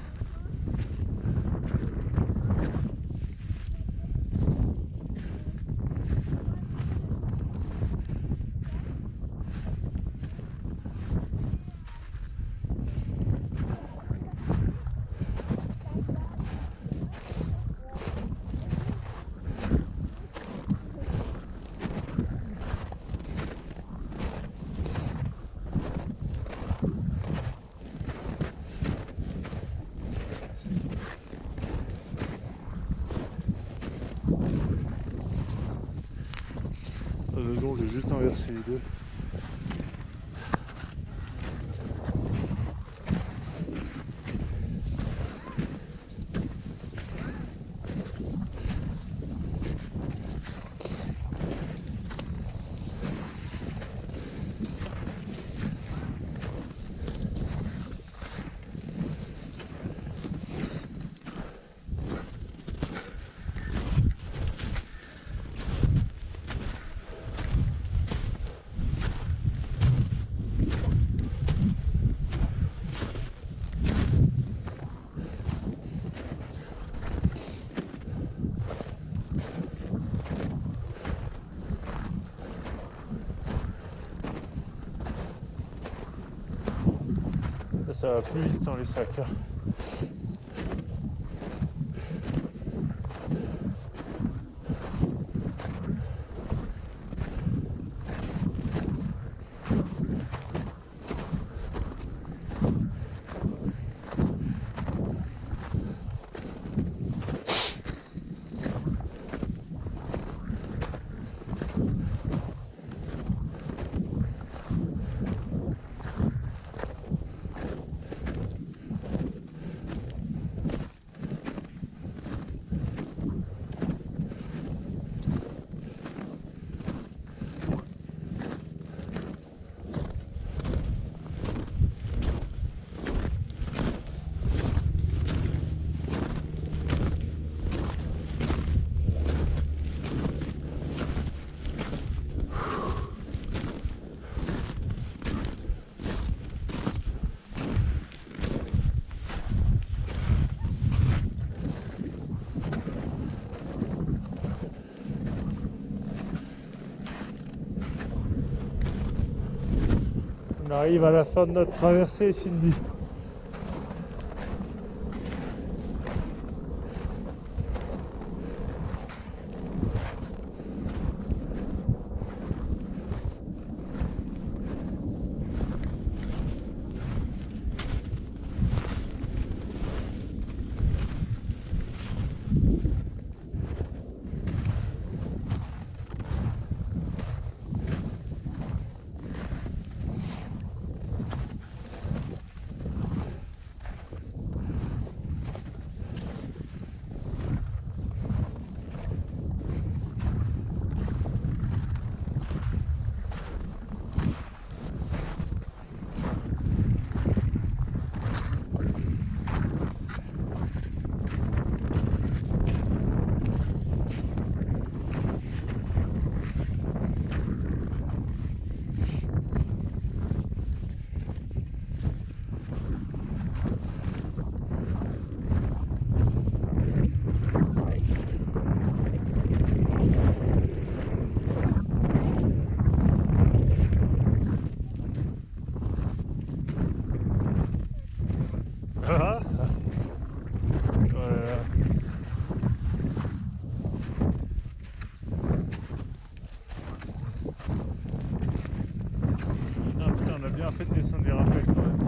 Le jour, j'ai juste inversé les deux. Ça, ça va plus vite sans les sacs. Hein. On arrive à la fin de notre traversée, Cindy. Ah, voilà. Ah putain, on a bien fait de descendre les rappels quand même.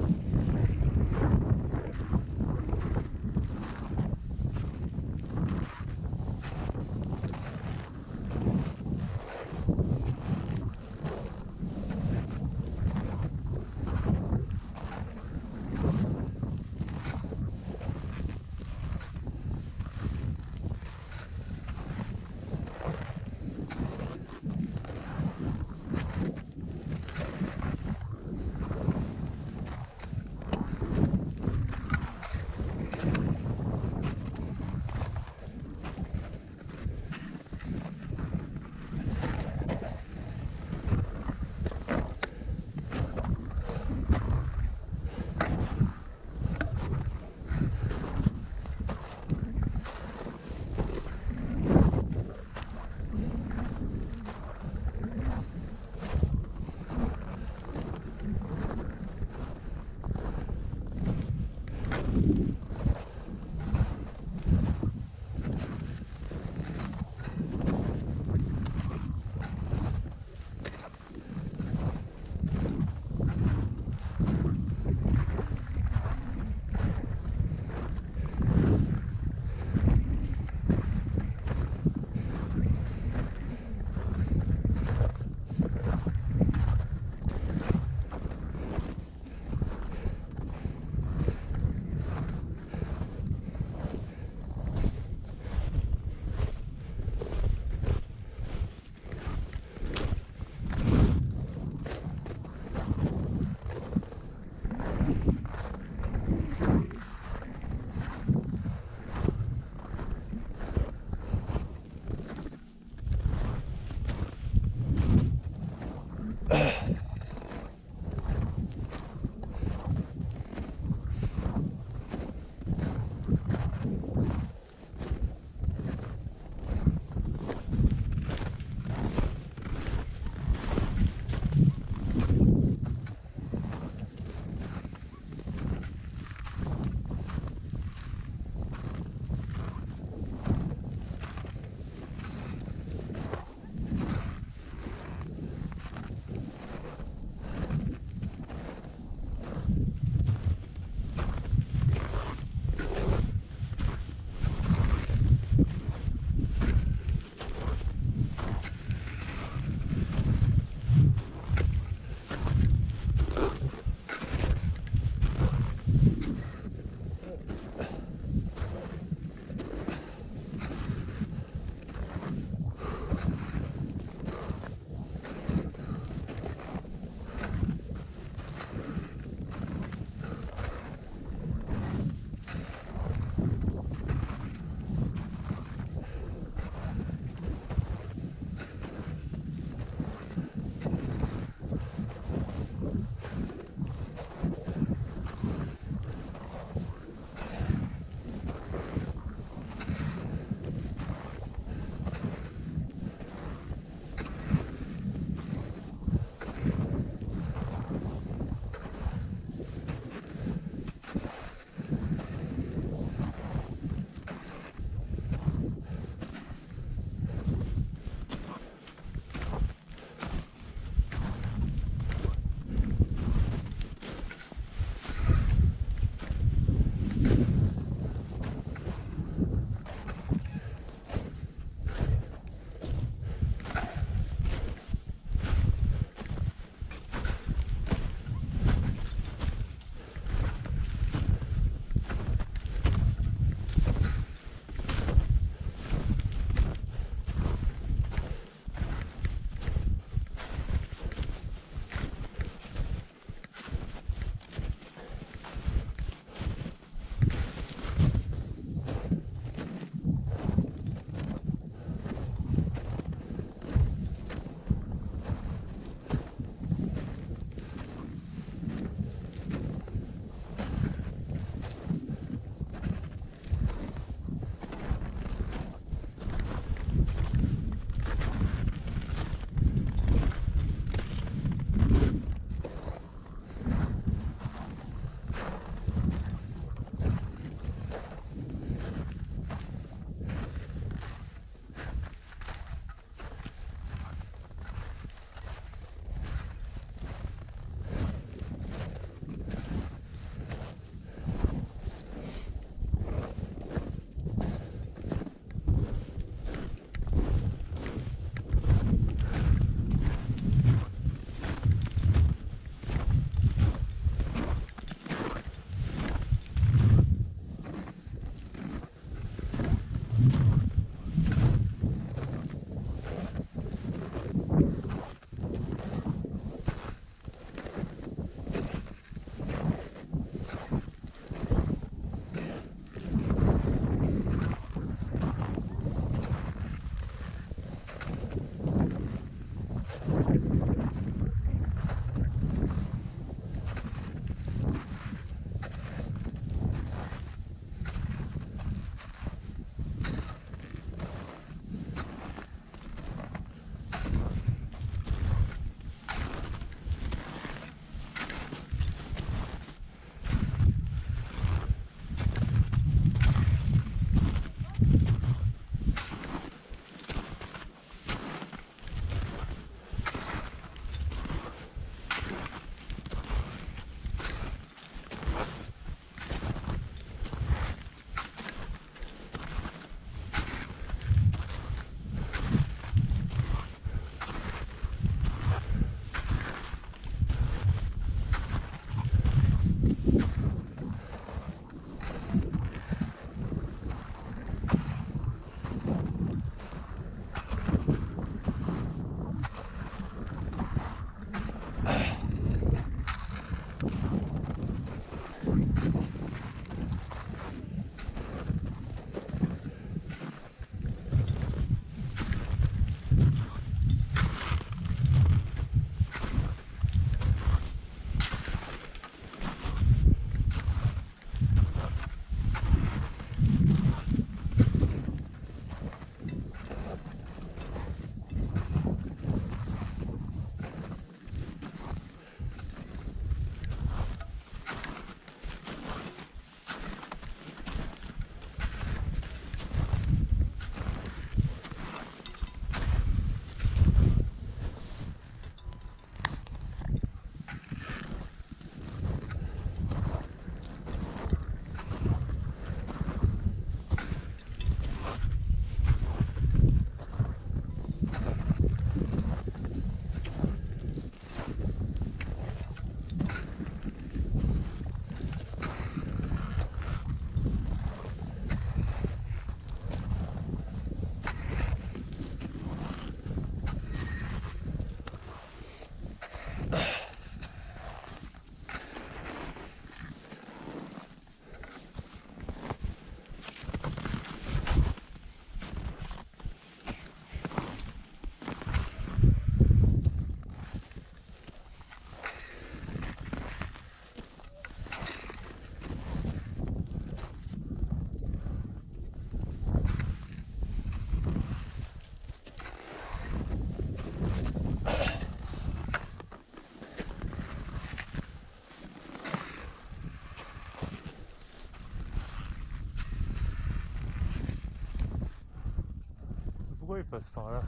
Pourquoi il passe par là?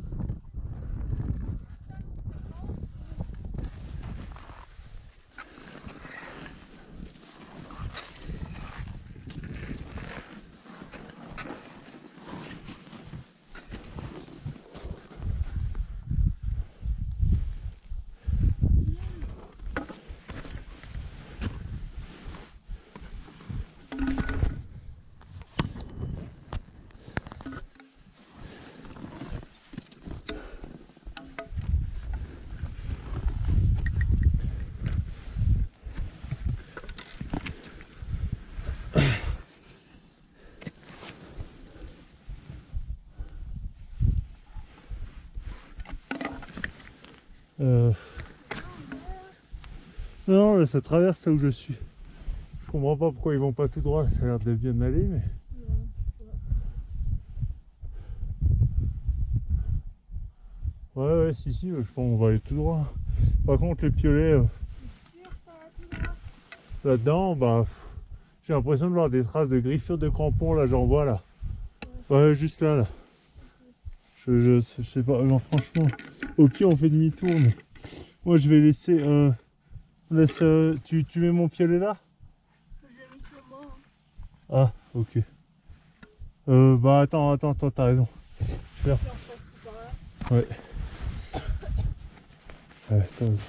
Euh... Non, là, ça traverse là où je suis. Je comprends pas pourquoi ils vont pas tout droit, ça a l'air de bien aller, mais... Ouais, ouais, si, si, je pense qu'on va aller tout droit. Par contre, les piolets, euh, là-dedans, bah, j'ai l'impression de voir des traces de griffures de crampons, là, j'en vois, là. Ouais, juste là, là. Je, je, je sais pas, non, franchement, au pire, on fait demi-tour, mais... Moi, je vais laisser... Euh, laisse, euh, tu, tu mets mon piolet là? Je l'ai mis sur moi. Ah, ok. Euh, bah, attends, attends, attends, t'as raison. Faire. Ouais. Ouais, t'as raison.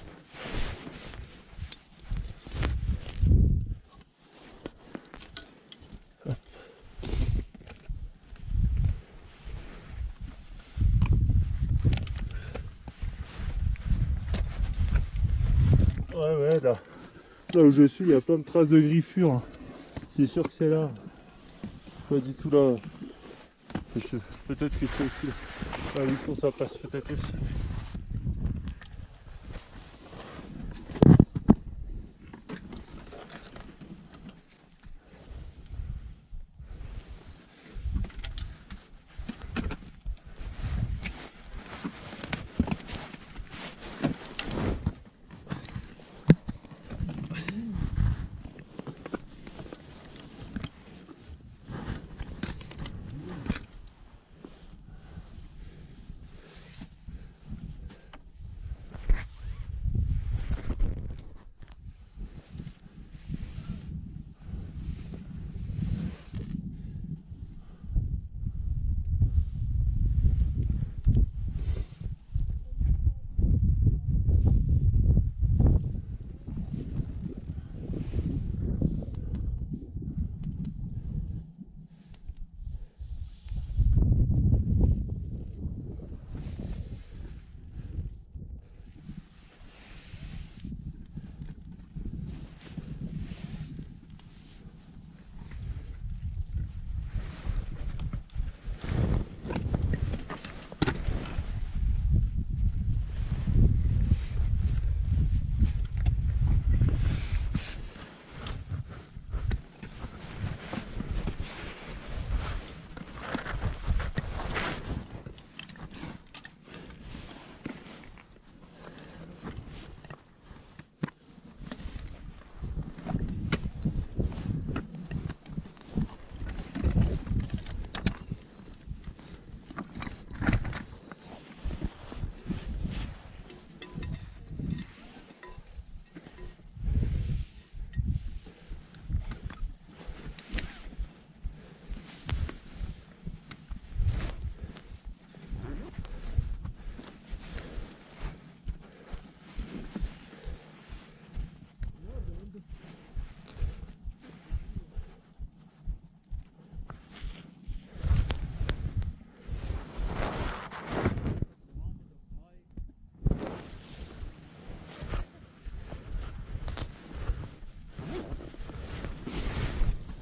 Ouais, ouais, là. Là où je suis, il y a plein de traces de griffures. Hein. C'est sûr que c'est là. Pas du tout là. Je- Peut-être que c'est aussi là. Ah oui, pour ça passe peut-être aussi.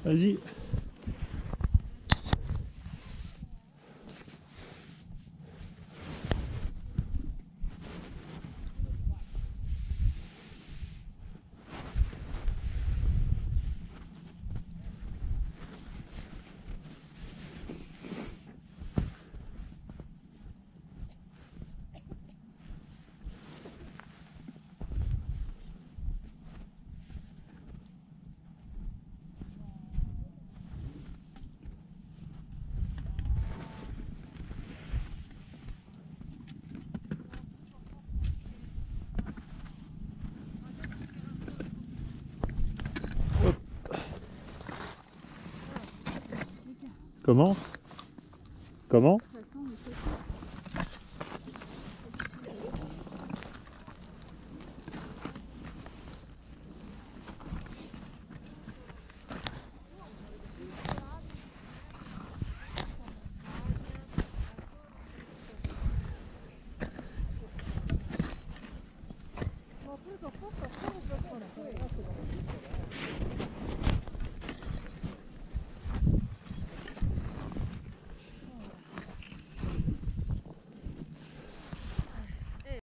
Vas-y. Comment? Comment? Ma pure che ho fatto